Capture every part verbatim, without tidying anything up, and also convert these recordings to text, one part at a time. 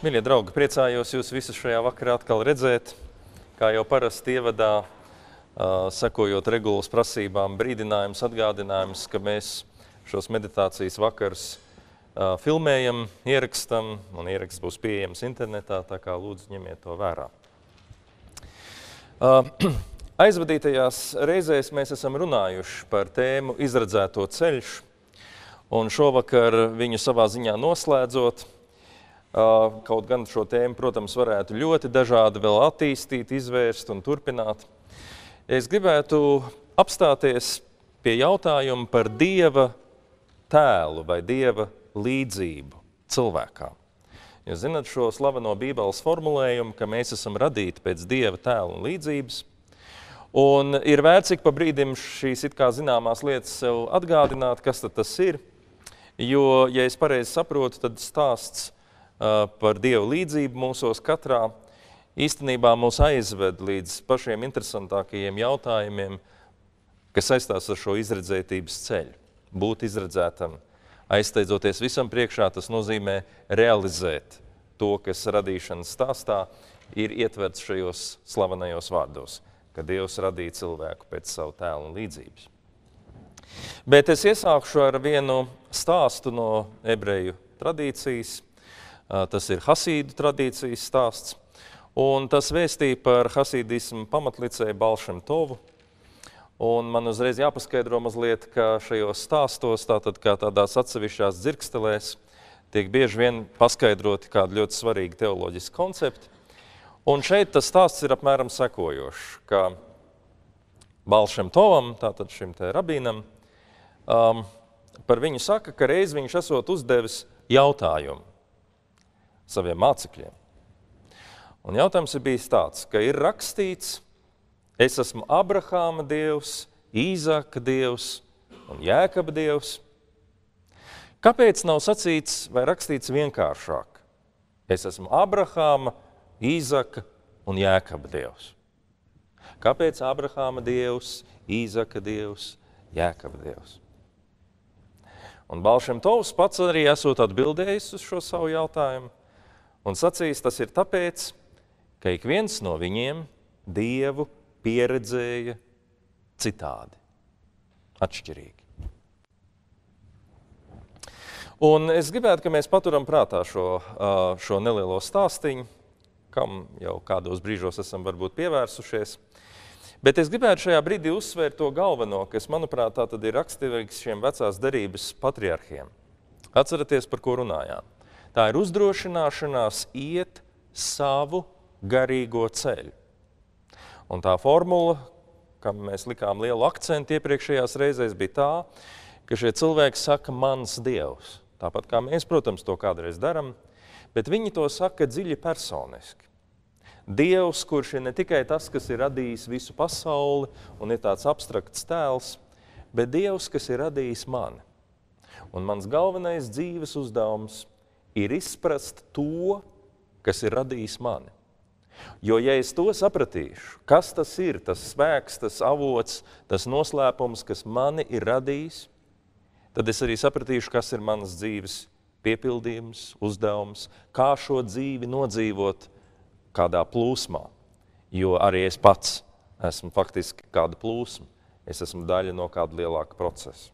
Miļie draugi, priecājos jūs visus šajā vakarā atkal redzēt. Kā jau parasti ievadā, uh, sekojot regulas prasībām, brīdinājums, atgādinājums, ka mēs šos meditācijas vakars uh, filmējam, ierakstam, un ieraksts būs pieejams internetā, tā kā lūdzu ņemiet to vērā. Uh, aizvadītajās reizēs mēs esam runājuši par tēmu izredzēto ceļš, un šovakar viņu savā ziņā noslēdzot, Uh, kaut gan šo tēmu, protams, varētu ļoti dažādi vēl attīstīt, izvērst un turpināt. Es gribētu apstāties pie jautājuma par Dieva tēlu vai Dieva līdzību cilvēkā. Jūs zināt šo slaveno Bībeles formulējumu, ka mēs esam radīti pēc Dieva tēla un līdzības. Un ir vērts ik pa brīdim šīs it kā zināmās lietas sev atgādināt, kas tad tas ir. Jo, ja es pareizi saprotu, tad stāsts par Dievu līdzību mūsos katrā īstenībā mūs aizved līdz pašiem interesantākajiem jautājumiem, kas saistās ar šo izredzētības ceļu. Būt izredzētam, aizsteidzoties visam priekšā, tas nozīmē realizēt to, kas radīšanas stāstā ir ietverts šajos slavenajos vārdos, ka Dievs radīja cilvēku pēc savu tēlu un līdzības. Bet es iesākšu ar vienu stāstu no ebreju tradīcijas. Tas ir hasīdu tradīcijas stāsts, un tas vēstīja par hasīdismu pamatlicēju Baal Šem Tovu. Un man uzreiz jāpaskaidro mazliet, ka šajos stāstos, tātad kā tādās atsevišķās dzirkstelēs, tiek bieži vien paskaidroti kādi ļoti svarīgi teoloģiski koncepti. Un šeit tas stāsts ir apmēram sekojošs, ka Baal Šem Tovam, tātad šim te rabīnam, um, par viņu saka, ka reiz viņš esot uzdevis jautājumu saviem mācekļiem. Un jautājums ir bijis tāds, ka ir rakstīts, es esmu Abrahāma Dievs, Īzaka Dievs un Jēkaba Dievs. Kāpēc nav sacīts vai rakstīts vienkāršāk? Es esmu Abrahāma, Īzaka un Jēkaba Dievs. Kāpēc Abrahāma Dievs, Īzaka Dievs, Jēkaba Dievs? Un Baal Šem Tovs pats arī esot atbildējis uz šo savu jautājumu, un sacīs, tas ir tāpēc, ka ik viens no viņiem Dievu pieredzēja citādi, atšķirīgi. Un es gribētu, ka mēs paturam prātā šo, šo nelielo stāstiņu, kam jau kādos brīžos esam varbūt pievērsušies. Bet es gribētu šajā brīdī uzsvērt to galveno, kas, manuprāt, tā tad ir raksturīgs šiem vecās derības patriarhiem. Atceraties, par ko runājām. Tā ir uzdrošināšanās iet savu garīgo ceļu. Un tā formula, kam mēs likām lielu akcentu iepriekšējās reizēs, bija tā, ka šie cilvēki saka mans Dievs. Tāpat kā mēs, protams, to kādreiz daram, bet viņi to saka dziļi personiski. Dievs, kurš ir ne tikai tas, kas ir radījis visu pasauli un ir tāds abstrakts tēls, bet Dievs, kas ir radījis mani. Un mans galvenais dzīves uzdevums ir izprast to, kas ir radījis mani. Jo, ja es to sapratīšu, kas tas ir, tas spēks, tas avots, tas noslēpums, kas mani ir radījis, tad es arī sapratīšu, kas ir manas dzīves piepildījums, uzdevums, kā šo dzīvi nodzīvot kādā plūsmā. Jo arī es pats esmu faktiski kāda plūsma. Es esmu daļa no kāda lielāka procesa.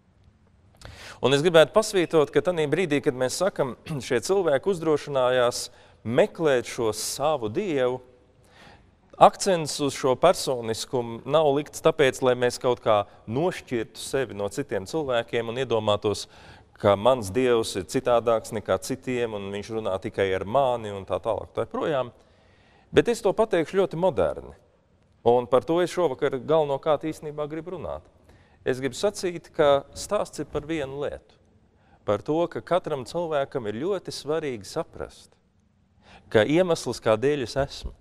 Un es gribētu pasvītot, ka tanī brīdī, kad mēs sakam, šie cilvēki uzdrošinājās meklēt šo savu Dievu, akcents uz šo personiskumu nav likts tāpēc, lai mēs kaut kā nošķirtu sevi no citiem cilvēkiem un iedomātos, ka mans Dievs ir citādāks nekā citiem un viņš runā tikai ar mani un tā tālāk. Tā projām. Bet es to pateikšu ļoti moderni. Un par to es šovakar galvenokārt īstenībā gribu runāt. Es gribu sacīt, ka stāsts ir par vienu lietu. Par to, ka katram cilvēkam ir ļoti svarīgi saprast, ka iemesls, kādēļ es esmu,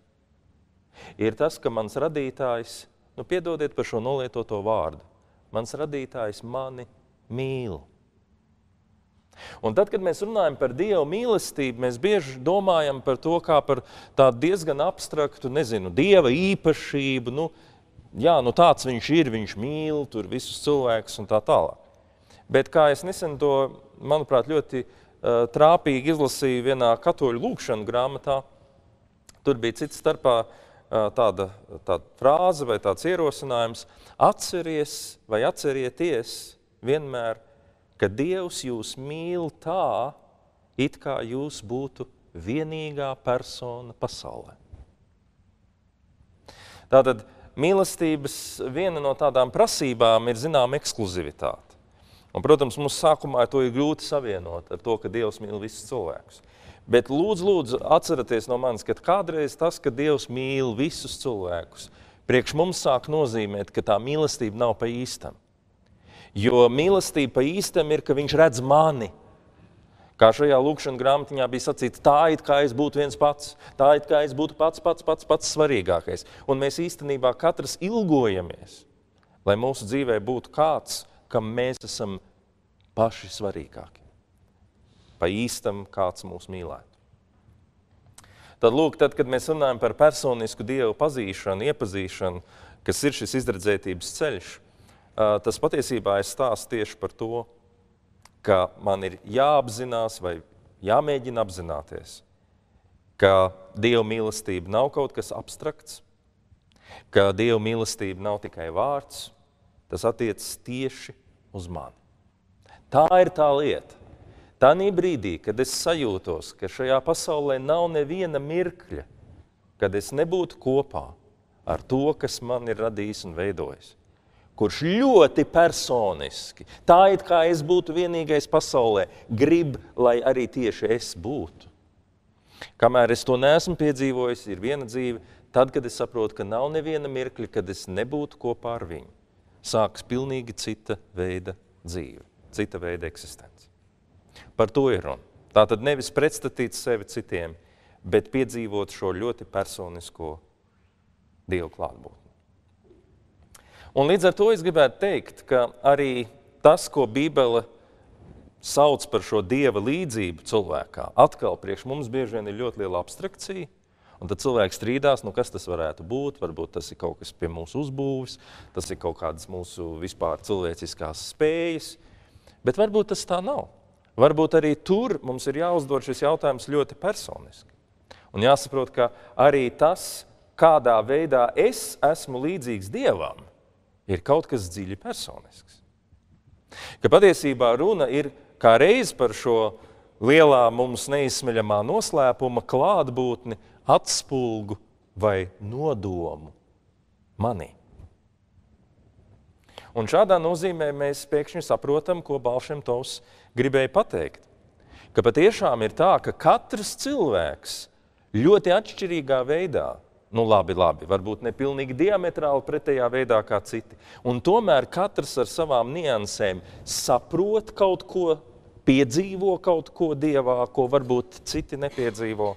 ir tas, ka mans radītājs, nu piedodiet par šo nolietoto vārdu, mans radītājs mani mīl. Un tad, kad mēs runājam par Dievu mīlestību, mēs bieži domājam par to kā par tādu diezgan abstraktu, nezinu, Dieva īpašību, nu, jā, nu tāds viņš ir, viņš mīl tur visus cilvēkus un tā tālāk. Bet kā es nesen to, manuprāt, ļoti trāpīgi izlasīju vienā katoļu lūgšanu grāmatā. Tur bija cits starpā tāda, tāda frāze vai tāds ierosinājums. Atceries vai atcerieties vienmēr, ka Dievs jūs mīl tā, it kā jūs būtu vienīgā persona pasaulē. Tātad mīlestības viena no tādām prasībām ir zinām ekskluzivitāte. Un, protams, mums sākumā to ir grūti savienot ar to, ka Dievs mīl visus cilvēkus. Bet lūdzu, lūdzu, atceraties no manis, ka kādreiz tas, ka Dievs mīl visus cilvēkus, priekš mums sāk nozīmēt, ka tā mīlestība nav pa īstam. Jo mīlestība pa īstam ir, ka viņš redz mani. Kā šajā lūgšana grāmatiņā bija sacīts, tā it kā es būtu viens pats, tā it kā es būtu pats, pats, pats, pats svarīgākais. Un mēs īstenībā katrs ilgojamies, lai mūsu dzīvē būtu kāds, kam mēs esam paši svarīgāki. Pa īstam kāds mūs mīlētu. Tad, lūk, tad, kad mēs runājam par personisku Dievu pazīšanu, iepazīšanu, kas ir šis izredzētības ceļš, tas patiesībā ir stāsts tieši par to, ka man ir jāapzinās vai jāmēģina apzināties, ka Dieva mīlestība nav kaut kas abstrakts, ka Dieva mīlestība nav tikai vārds, tas attiecas tieši uz mani. Tā ir tā lieta. Tanī brīdī, kad es sajūtos, ka šajā pasaulē nav neviena mirkļa, kad es nebūtu kopā ar to, kas man ir radījis un veidojis, kurš ļoti personiski, tā it kā es būtu vienīgais pasaulē, grib, lai arī tieši es būtu. Kamēr es to neesmu piedzīvojis, ir viena dzīve, tad, kad es saprotu, ka nav neviena mirkļa, kad es nebūtu kopā ar viņu. Sāks pilnīgi cita veida dzīve, cita veida eksistence. Par to ir runa. Tātad nevis pretstatīt sevi citiem, bet piedzīvot šo ļoti personisko Dievu klātbūtni. Un līdz ar to es gribētu teikt, ka arī tas, ko Bībele sauc par šo Dieva līdzību cilvēkā, atkal priekš mums bieži vien ir ļoti liela abstrakcija. Un tad cilvēks strīdās, nu kas tas varētu būt, varbūt tas ir kaut kas pie mūsu uzbūves, tas ir kaut kādas mūsu vispār cilvēciskās spējas, bet varbūt tas tā nav. Varbūt arī tur mums ir jāuzdod šis jautājums ļoti personiski. Un jāsaprot, ka arī tas, kādā veidā es esmu līdzīgs Dievam, ir kaut kas dziļi personisks. Ka patiesībā runa ir kā reiz par šo lielā mums neizsmeļamā noslēpuma klātbūtni, atspulgu vai nodomu manī. Un šādā nozīmē mēs pēkšņi saprotam, ko Balšem Tovs gribēja pateikt. Ka patiešām ir tā, ka katrs cilvēks ļoti atšķirīgā veidā, nu labi, labi, varbūt ne pilnīgi diametrāli pretējā veidā kā citi, un tomēr katrs ar savām niansēm saprot kaut ko, piedzīvo kaut ko Dievā, ko varbūt citi nepiedzīvo.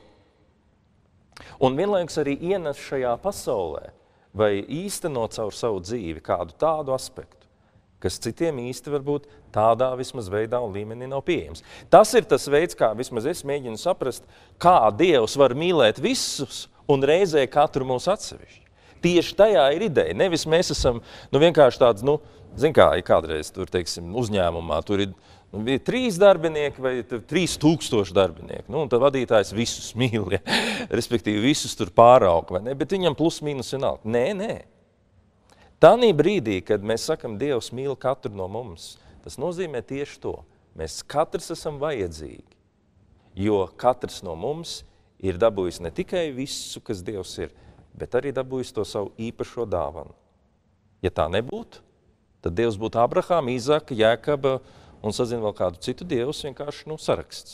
Un vienlaikus arī ienes šajā pasaulē vai īstenot caur savu dzīvi kādu tādu aspektu, kas citiem īsti varbūt tādā vismaz veidā un līmenī nav pieejams. Tas ir tas veids, kā vismaz es mēģinu saprast, kā Dievs var mīlēt visus un reizē katru mūsu atsevišķi. Tieši tajā ir ideja. Nevis mēs esam nu, vienkārši tāds, nu, zin kā, ja kādreiz tur, teiksim, uzņēmumā, tur ir nu, bija trīs darbinieki vai trīs tūkstoši darbinieki. Nu, un tad vadītājs visus mīl, ja? Respektīvi visus tur pārauga, vai ne? Bet viņam plus mīnus vienalga. Nē, nē. Tanī brīdī, kad mēs sakam, Dievs mīl katru no mums, tas nozīmē tieši to. Mēs katrs esam vajadzīgi, jo katrs no mums ir dabūjis ne tikai visu, kas Dievs ir, bet arī dabūjis to savu īpašo dāvanu. Ja tā nebūtu, tad Dievs būtu Abrahama, Īzaka, Jēkaba un sazina vēl kādu citu Dievs, vienkārši nu, saraksts.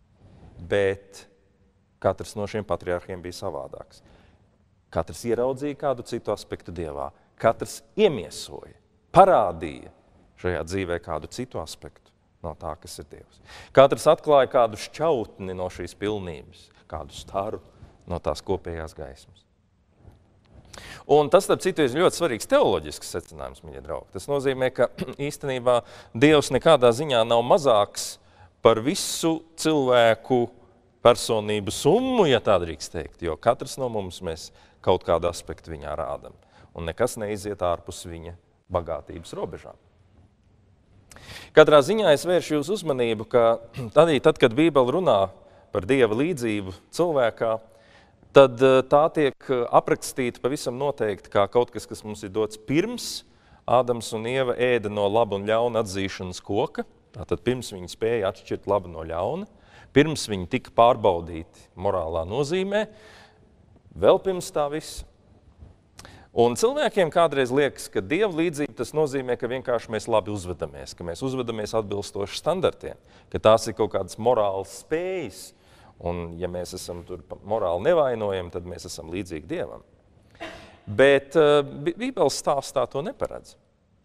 Bet katrs no šiem patriarhiem bija savādāks. Katrs ieraudzīja kādu citu aspektu Dievā. Katrs iemiesoja, parādīja šajā dzīvē kādu citu aspektu no tā, kas ir Dievs. Katrs atklāja kādu šķautni no šīs pilnības, kādu staru no tās kopējās gaismas. Un tas, starp citu, ir ļoti svarīgs teoloģisks secinājums, mīļie draugi. Tas nozīmē, ka īstenībā Dievs nekādā ziņā nav mazāks par visu cilvēku personību summu, ja tā drīkst teikt, jo katrs no mums mēs kaut kādu aspektu viņā rādam, un nekas neiziet ārpus viņa bagātības robežām. Katrā ziņā es vēršu jūsu uzmanību, ka arī tad, kad Bībele runā par Dieva līdzību cilvēkā, tad tā tiek aprakstīta pavisam noteikti kā kaut kas, kas mums ir dots pirms Ādams un Ieva ēda no laba un ļauna atzīšanas koka. Tātad pirms viņi spēja atšķirt labu no ļauna, pirms viņi tika pārbaudīti morālā nozīmē, vēl pirms tā visa. Un cilvēkiem kādreiz liekas, ka Dieva līdzība tas nozīmē, ka vienkārši mēs labi uzvedamies, ka mēs uzvedamies atbilstoši standartiem, ka tās ir kaut kādas morālas spējas, un ja mēs esam tur morāli nevainojami, tad mēs esam līdzīgi Dievam. Bet uh, Bībeles stāstā to neparedz.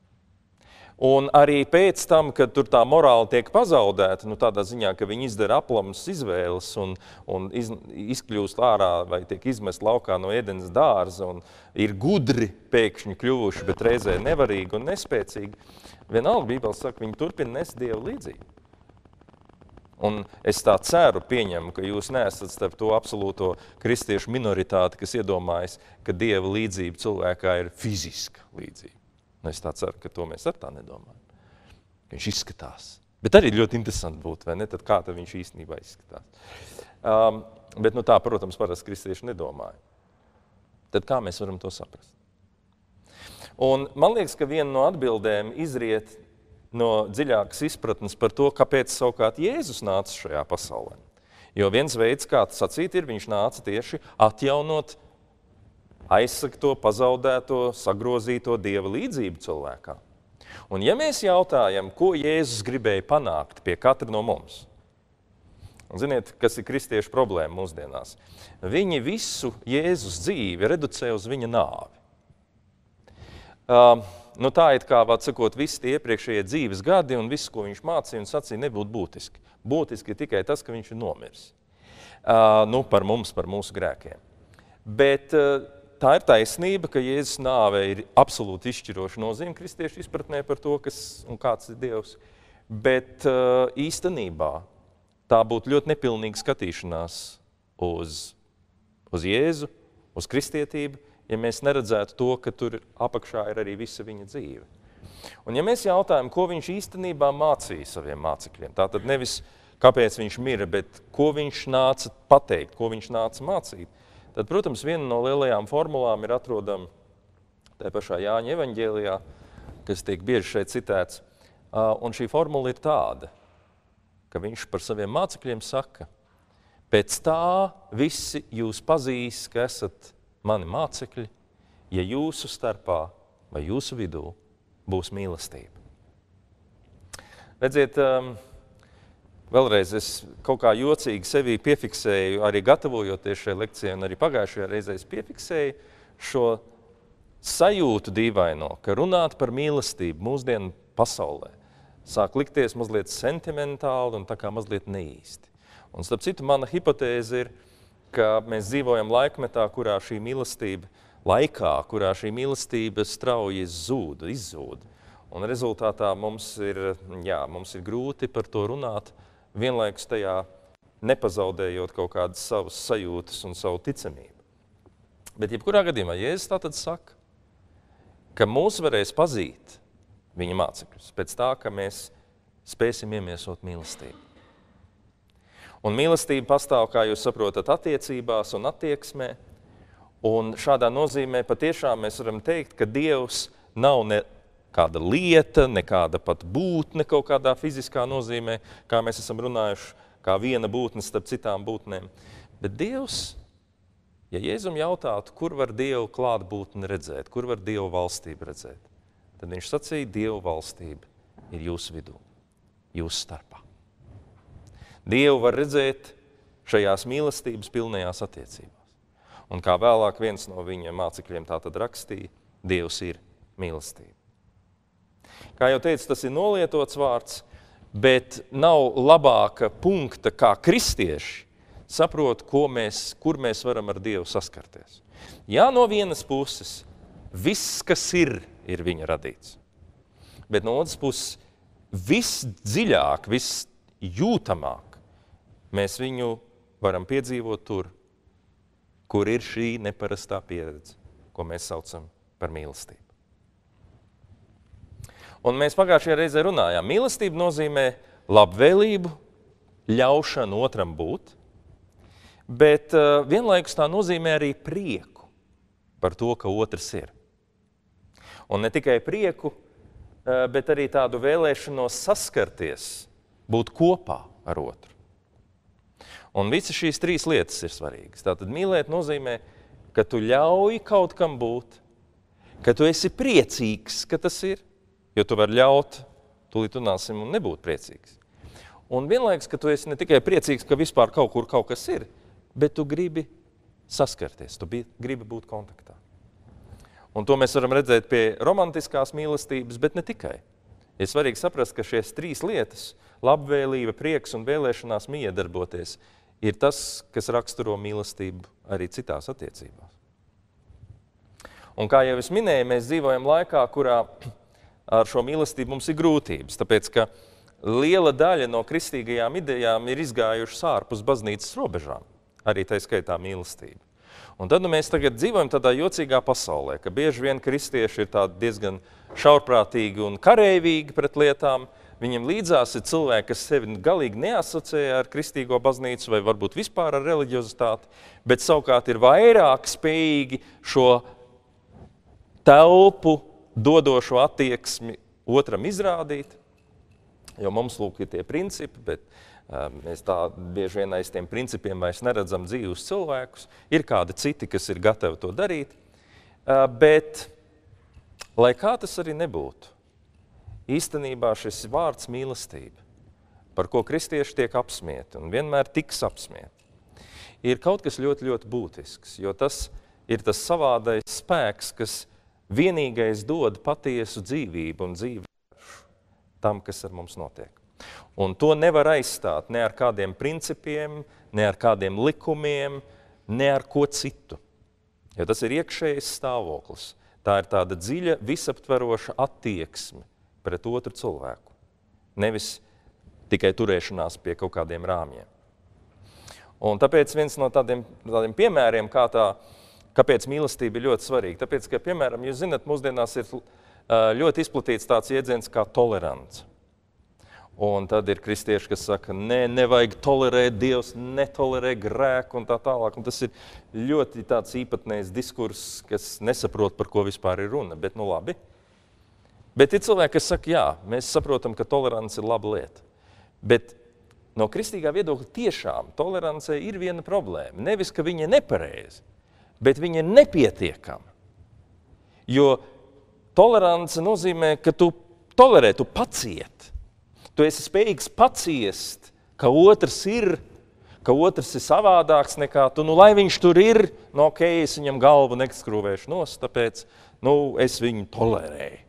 Un arī pēc tam, kad tur tā morāla tiek pazaudēta, nu tādā ziņā, ka viņi izdara aplamas izvēles un, un iz, izkļūst ārā vai tiek izmest laukā no Ēdenes dārza un ir gudri pēkšņi kļuvuši, bet reizē nevarīgi un nespēcīgi, vienalga Bībele saka, viņi turpina nest Dieva līdzību. Un es tā ceru, pieņemu, ka jūs neesat starp to absolūto kristiešu minoritāti, kas iedomājas, ka Dieva līdzība cilvēkā ir fiziska līdzība. Un es tā ceru, ka to mēs ar tā nedomājam. Viņš izskatās. Bet arī ļoti interesanti būtu, vai ne? Tad kā tad viņš īstenībā izskatās. Um, bet nu tā, protams, parasti kristieši nedomāja. Tad kā mēs varam to saprast? Un man liekas, ka viena no atbildēm izriet no dziļākas izpratnes par to, kāpēc savukārt Jēzus nāca šajā pasaulē. Jo viens veids, kā sacīt, ir, viņš nāca tieši atjaunot aizsakto, pazaudēto, sagrozīto Dieva līdzību cilvēkā. Un ja mēs jautājam, ko Jēzus gribēja panākt pie katra no mums, un ziniet, kas ir kristiešu problēma mūsdienās, viņi visu Jēzus dzīvi reducē uz viņa nāvi. Uh, nu tā it kā, vāt sakot, visi tie iepriekšējie dzīves gadi un viss, ko viņš mācīja un sacīja, nebūtu būtiski. Būtiski ir tikai tas, ka viņš ir nomiris. Uh, nu, par mums, par mūsu grēkiem. Bet uh, tā ir taisnība, ka Jēzus nāve ir absolūti izšķiroša nozīme kristiešu izpratnē par to, kas un kāds ir Dievs. Bet uh, īstenībā tā būtu ļoti nepilnīga skatīšanās uz, uz Jēzu, uz kristietību, ja mēs neredzētu to, ka tur apakšā ir arī visa viņa dzīve. Un ja mēs jautājam, ko viņš īstenībā mācīja saviem mācekļiem, tātad nevis kāpēc viņš mira, bet ko viņš nāca pateikt, ko viņš nāca mācīt, tad, protams, viena no lielajām formulām ir atrodama tajā pašā Jāņa evaņģēlijā, kas tiek bieži šeit citēts. Un šī formula ir tāda, ka viņš par saviem mācekļiem saka, pēc tā visi jūs pazīs, ka esat mani mācekļi, ja jūsu starpā vai jūsu vidū būs mīlestība. Redziet, vēlreiz es kaut kā jocīgi sevī piefiksēju, arī gatavojoties šai lekcijai un arī pagājušajā reizē es piefiksēju šo sajūtu dīvaino, ka runāt par mīlestību mūsdienu pasaulē sāk likties mazliet sentimentāli un tā kā mazliet neīsti. Un starp citu, mana hipotēze ir, ka mēs dzīvojam laikmetā, kurā šī mīlestība, laikā, kurā šī mīlestība strauji zūda, izzūda. Un rezultātā mums ir, jā, mums ir grūti par to runāt, vienlaikus tajā nepazaudējot kaut kādas savas sajūtas un savu ticamību. Bet jebkurā gadījumā Jēzus tātad saka, ka mūs varēs pazīt viņa mācekļus pēc tā, ka mēs spēsim iemiesot mīlestību. Un mīlestība pastāv, kā jūs saprotat, attiecībās un attieksmē. Un šādā nozīmē patiešām mēs varam teikt, ka Dievs nav ne kāda lieta, ne kāda pat būtne kaut kādā fiziskā nozīmē, kā mēs esam runājuši, kā viena būtne starp citām būtnēm. Bet Dievs, ja Jēzum jautātu, kur var Dievu klātbūtni redzēt, kur var Dievu valstību redzēt, tad viņš sacīja, Dievu valstība ir jūsu vidū, jūsu starpā. Dievu var redzēt šajās mīlestības pilnajās attiecībās. Un kā vēlāk viens no viņa mācekļiem tā tad rakstīja, Dievs ir mīlestība. Kā jau teicu, tas ir nolietots vārds, bet nav labāka punkta, kā kristieši saprot, ko mēs, kur mēs varam ar Dievu saskarties. Jā, no vienas puses, viss, kas ir, ir viņa radīts. Bet no otras puses, viss dziļāk, viss jūtamāk, mēs viņu varam piedzīvot tur, kur ir šī neparastā pieredze, ko mēs saucam par mīlestību. Un mēs pagājušajā reizē runājām, mīlestība nozīmē labvēlību, ļaušanu otram būt, bet uh, vienlaikus tā nozīmē arī prieku par to, ka otrs ir. Un ne tikai prieku, uh, bet arī tādu vēlēšanos saskarties, būt kopā ar otru. Un visas šīs trīs lietas ir svarīgas. Tātad mīlēt nozīmē, ka tu ļauj kaut kam būt, ka tu esi priecīgs, ka tas ir, jo tu vari ļaut, tūlīt runāsim un nebūt priecīgs. Un vienlaikus, ka tu esi ne tikai priecīgs, ka vispār kaut kur kaut kas ir, bet tu gribi saskarties, tu gribi būt kontaktā. Un to mēs varam redzēt pie romantiskās mīlestības, bet ne tikai. Ir svarīgi saprast, ka šīs trīs lietas, labvēlība, prieks un vēlēšanās miedarboties, ir tas, kas raksturo mīlestību arī citās attiecībās. Un kā jau es minēju, mēs dzīvojam laikā, kurā ar šo mīlestību mums ir grūtības, tāpēc, ka liela daļa no kristīgajām idejām ir izgājušas ārpus baznīcas robežām, arī tā skaitā mīlestība. Un tad nu, mēs tagad dzīvojam tādā jocīgā pasaulē, ka bieži vien kristieši ir tādi diezgan šaurprātīgi un kareivīgi pret lietām. Viņam līdzās ir cilvēki, kas sevi galīgi neasociē ar kristīgo baznīcu vai varbūt vispār ar reliģiozitāti, bet savukārt ir vairāk spējīgi šo telpu dodošo attieksmi otram izrādīt, jo mums lūk ir tie principi, bet uh, mēs tā bieži vien aiz tiem principiem vairs neredzam dzīvus cilvēkus. Ir kādi citi, kas ir gatavi to darīt, uh, bet lai kā tas arī nebūtu, īstenībā šis vārds mīlestība, par ko kristieši tiek apsmieti un vienmēr tiks apsmieti, ir kaut kas ļoti, ļoti būtisks, jo tas ir tas savādais spēks, kas vienīgais dod patiesu dzīvību un dzīvi tam, kas ar mums notiek. Un to nevar aizstāt ne ar kādiem principiem, ne ar kādiem likumiem, ne ar ko citu. Jo tas ir iekšējs stāvoklis. Tā ir tāda dziļa, visaptveroša attieksme pret otru cilvēku. Nevis tikai turēšanās pie kaut kādiem rāmjiem. Un tāpēc viens no tādiem, tādiem piemēriem, kā tā, kāpēc mīlestība ir ļoti svarīga. Tāpēc, ka, piemēram, jūs zināt, mūsdienās ir ļoti izplatīts tāds jēdziens kā tolerants. Un tad ir kristieši, kas saka, ne, nevajag tolerēt, Dievs netolerē grēku un tā tālāk. Un tas ir ļoti tāds īpatnējs diskurss, kas nesaprot, par ko vispār ir runa. Bet, nu labi. Bet ir cilvēki, kas saka, jā, mēs saprotam, ka tolerants ir laba lieta. Bet no kristīgā viedokļa tiešām tolerancei ir viena problēma. Nevis, ka viņa ir nepareiza, bet viņa ir nepietiekama. Jo tolerance nozīmē, ka tu tolerē, tu paciet. Tu esi spējīgs paciest, ka otrs ir, ka otrs ir savādāks nekā tu. Nu, lai viņš tur ir, nu, ok, es viņam galvu nekskrūvēšu nost, tāpēc, nu, es viņu tolerēju.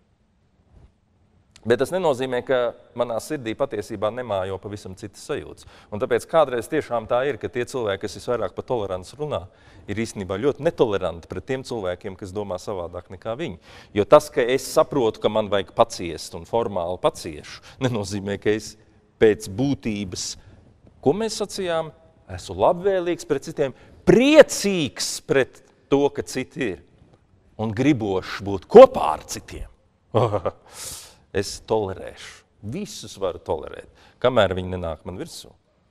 Bet tas nenozīmē, ka manā sirdī patiesībā nemājo pavisam citas sajūtas. Un tāpēc kādreiz tiešām tā ir, ka tie cilvēki, kas visvairāk par toleranci runā, ir īstenībā ļoti netoleranti pret tiem cilvēkiem, kas domā savādāk nekā viņi. Jo tas, ka es saprotu, ka man vajag paciest un formāli paciešu, nenozīmē, ka es pēc būtības, ko mēs sacījām, esmu labvēlīgs pret citiem, priecīgs pret to, ka citi ir un gribošs būt kopā ar citiem. Es tolerēšu. Visus varu tolerēt, kamēr viņi nenāk man virsū.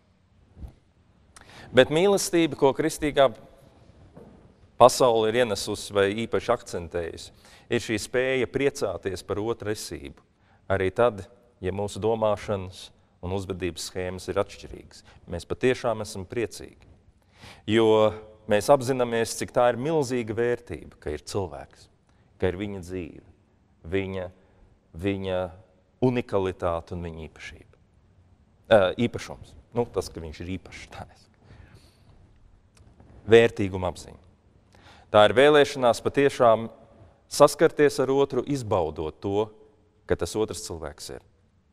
Bet mīlestība, ko kristīgā pasaule ir ienesusi vai īpaši akcentējusi, ir šī spēja priecāties par otru esību. Arī tad, ja mūsu domāšanas un uzvedības schēmas ir atšķirīgas. Mēs patiešām esam priecīgi. Jo mēs apzināmies, cik tā ir milzīga vērtība, ka ir cilvēks, ka ir viņa dzīve, viņa viņa unikalitāte un viņa īpašība. Uh, īpašums. Nu, tas, ka viņš ir īpašs. Tā es. Vērtīguma apziņa. Tā ir vēlēšanās patiešām saskarties ar otru, izbaudot to, ka tas otrs cilvēks ir.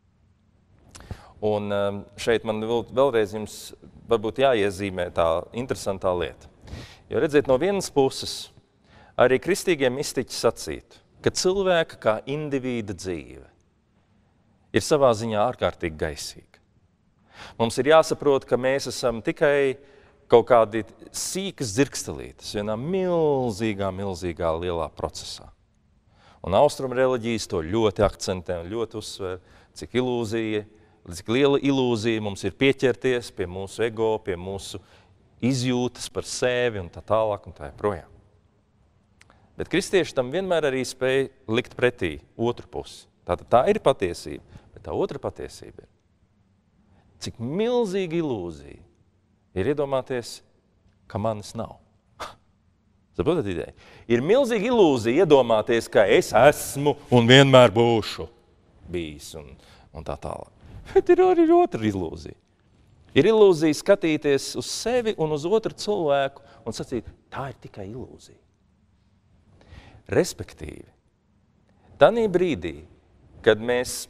Un um, šeit man vēl, vēlreiz jums varbūt jāiezīmē tā interesantā lieta. Jo redziet, no vienas puses arī kristīgie mistiķi sacītu, ka cilvēka kā indivīda dzīve ir savā ziņā ārkārtīgi gaisīga. Mums ir jāsaprot, ka mēs esam tikai kaut kādi sīkas dzirkstelītes vienā milzīgā, milzīgā lielā procesā. Un austrumu reliģijas to ļoti akcentē un ļoti uzsver, cik ilūzija, cik liela ilūzija mums ir pieķerties pie mūsu ego, pie mūsu izjūtas par sevi un tā tālāk un tā joprojām. Bet kristieši tam vienmēr arī spēja likt pretī otru pusi. Tātad tā ir patiesība, bet tā otra patiesība ir, cik milzīga ilūzija ir iedomāties, ka manis nav. Saprotat ideja? Ir milzīga ilūzija iedomāties, ka es esmu un vienmēr būšu bijis un, un tā tālāk. Bet ir arī otra ilūzija. Ir ilūzija skatīties uz sevi un uz otru cilvēku un sacīt, tā ir tikai ilūzija. Respektīvi, tanī brīdī, kad mēs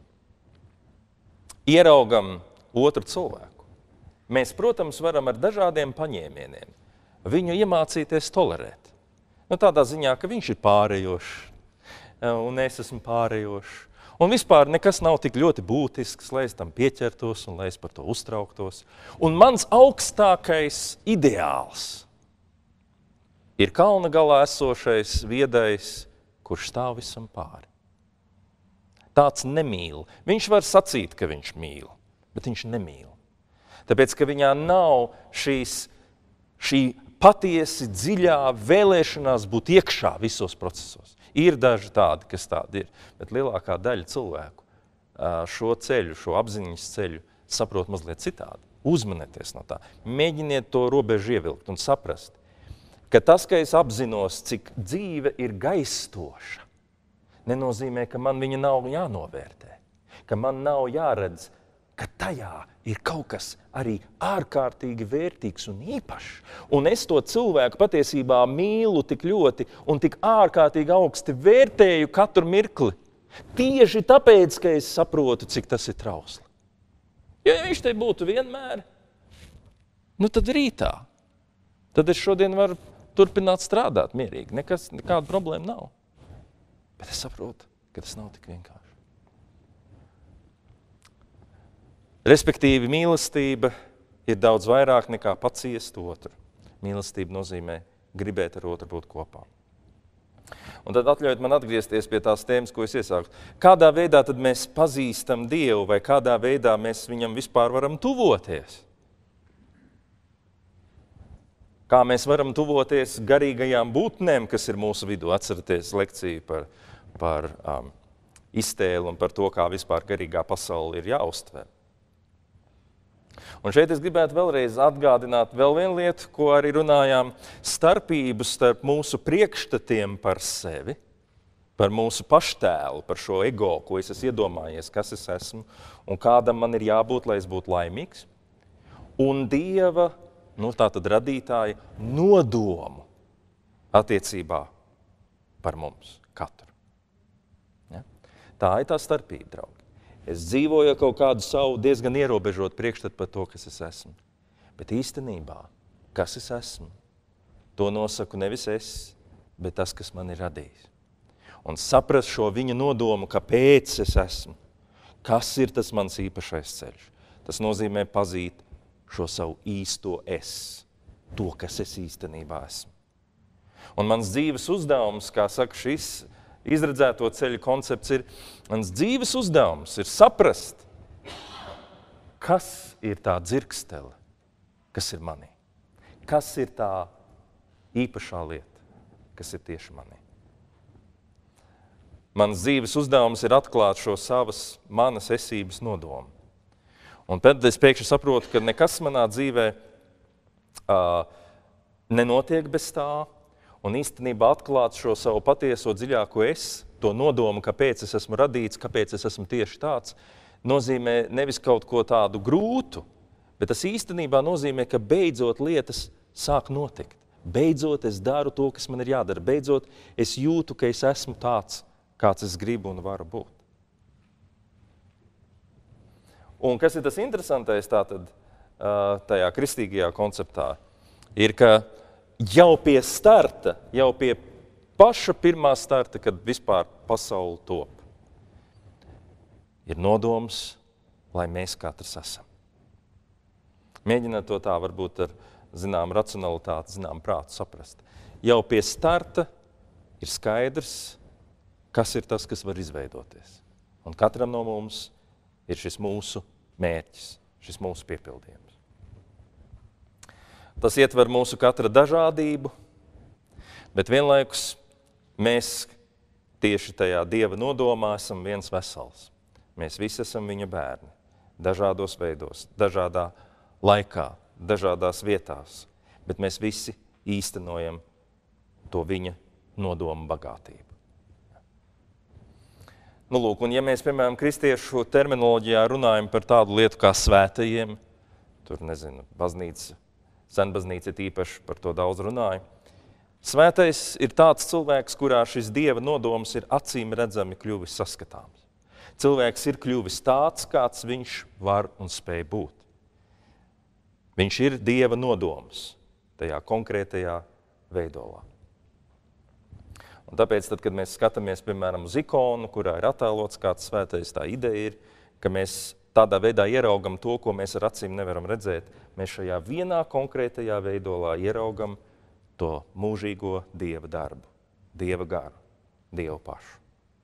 ieraugam otru cilvēku, mēs, protams, varam ar dažādiem paņēmieniem viņu iemācīties tolerēt. Nu, tādā ziņā, ka viņš ir pārējošs, un es esmu pārējošs. Un vispār nekas nav tik ļoti būtisks, lai es tam pieķertos un lai es par to uztrauktos. Un mans augstākais ideāls ir kalna galā esošais viedais, kurš stāv visam pāri. Tāds nemīl. Viņš var sacīt, ka viņš mīl, bet viņš nemīl. Tāpēc, ka viņā nav šīs, šī patiesi dziļā vēlēšanās būt iekšā visos procesos. Ir daži tādi, kas tādi ir, bet lielākā daļa cilvēku šo ceļu, šo apziņas ceļu saprot mazliet citādi. Uzmanieties no tā. Mēģiniet to robežu ievilkt un saprast, ka tas, ka es apzinos, cik dzīve ir gaistoša, nenozīmē, ka man viņa nav jānovērtē, ka man nav jāredz, ka tajā ir kaut kas arī ārkārtīgi vērtīgs un īpašs. Un es to cilvēku patiesībā mīlu tik ļoti un tik ārkārtīgi augsti vērtēju katru mirkli. Tieši tāpēc, ka es saprotu, cik tas ir trausli. Ja viņš te būtu vienmēr, nu tad rītā. Tad es šodien varu turpināt strādāt mierīgi. Nekas, nekāda problēma nav. Bet es saprotu, ka tas nav tik vienkārši. Respektīvi, mīlestība ir daudz vairāk nekā paciest otru. Mīlestība nozīmē gribēt ar otru būt kopā. Un tad atļaujiet man atgriezties pie tās tēmas, ko es iesāku. Kādā veidā tad mēs pazīstam Dievu vai kādā veidā mēs viņam vispār varam tuvoties? Kā mēs varam tuvoties garīgajām būtnēm, kas ir mūsu vidū? Atceraties lekciju par, par um, iztēli un par to, kā vispār garīgā pasaule ir jāuztver. Un šeit es gribētu vēlreiz atgādināt vēl vienu lietu, ko arī runājām, starpību starp mūsu priekšstatiem par sevi, par mūsu paštēlu, par šo ego, ko es esmu iedomājies, kas es esmu un kādam man ir jābūt, lai es būtu laimīgs, un Dieva, nu tā tad radītāja, nodomu attiecībā par mums katru. Ja? Tā ir tā starpība, draugi. Es dzīvoju kaut kādu savu diezgan ierobežotu priekšstatu par to, kas es esmu. Bet īstenībā, kas es esmu, to nosaku nevis es, bet tas, kas man ir radījis. Un saprast šo viņa nodomu, kāpēc es esmu, kas ir tas mans īpašais ceļš. Tas nozīmē pazīt šo savu īsto es, to, kas es īstenībā esmu. Un mans dzīves uzdevums, kā saka šis izredzēto ceļu koncepts, ir, mans dzīves uzdevums ir saprast, kas ir tā dzirkstele, kas ir manī. Kas ir tā īpašā lieta, kas ir tieši manī. Mans dzīves uzdevums ir atklāt šo savas, manas esības nodomu. Un tad es pēkšņi saprotu, ka nekas manā dzīvē uh, nenotiek bez tā, un īstenībā atklāt šo savu patieso dziļāko es, to nodomu, kāpēc es esmu radīts, kāpēc es esmu tieši tāds, nozīmē nevis kaut ko tādu grūtu, bet tas īstenībā nozīmē, ka beidzot lietas sāk notikt. Beidzot es daru to, kas man ir jādara. Beidzot es jūtu, ka es esmu tāds, kāds es gribu un varu būt. Un kas ir tas interesantais tātad tajā kristīgajā konceptā, ir, ka jau pie starta, jau pie paša pirmā starta, kad vispār pasauli top, ir nodoms, lai mēs katrs esam. Mēģināt to tā varbūt ar zinām racionalitāti, zinām prātu saprast. Jau pie starta ir skaidrs, kas ir tas, kas var izveidoties. Un katram no mums ir šis mūsu mērķis, šis mūsu piepildījums. Tas ietver mūsu katra dažādību, bet vienlaikus mēs tieši tajā Dieva nodomā esam viens vesels. Mēs visi esam viņa bērni, dažādos veidos, dažādā laikā, dažādās vietās, bet mēs visi īstenojam to viņa nodomu bagātību. Nu, lūk, un ja mēs, piemēram, kristiešu terminoloģijā runājam par tādu lietu kā svētajiem, tur, nezinu, baznīca, senbaznīca īpaši par to daudz runāja, svētais ir tāds cilvēks, kurā šis Dieva nodoms ir acīm redzami kļuvis saskatāms. Cilvēks ir kļuvis tāds, kāds viņš var un spēj būt. Viņš ir Dieva nodoms tajā konkrētajā veidolā. Un tāpēc, tad, kad mēs skatāmies, piemēram, uz ikonu, kurā ir attēlots kāds svētais, tā ideja ir, ka mēs tādā veidā ieraugam to, ko mēs ar acīm nevaram redzēt. Mēs šajā vienā konkrētajā veidolā ieraugam to mūžīgo Dieva darbu, Dieva garu, Dievu pašu.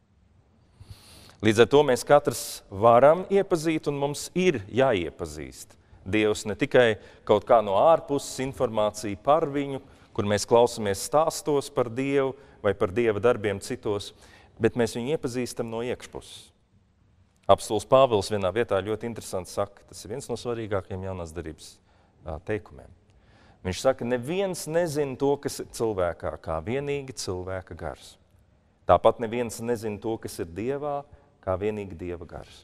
Līdz ar to mēs katrs varam iepazīt, un mums ir jāiepazīst Dievs ne tikai kaut kā no ārpuses informācija par viņu, kur mēs klausamies stāstos par Dievu vai par Dieva darbiem citos, bet mēs viņu iepazīstam no iekšpuses. Apostols Pāvils vienā vietā ļoti interesanti saka, tas ir viens no svarīgākajiem jaunās darības teikumiem. Viņš saka, neviens nezina to, kas ir cilvēkā, kā vienīgi cilvēka gars. Tāpat neviens nezina to, kas ir Dievā, kā vienīgi Dieva gars.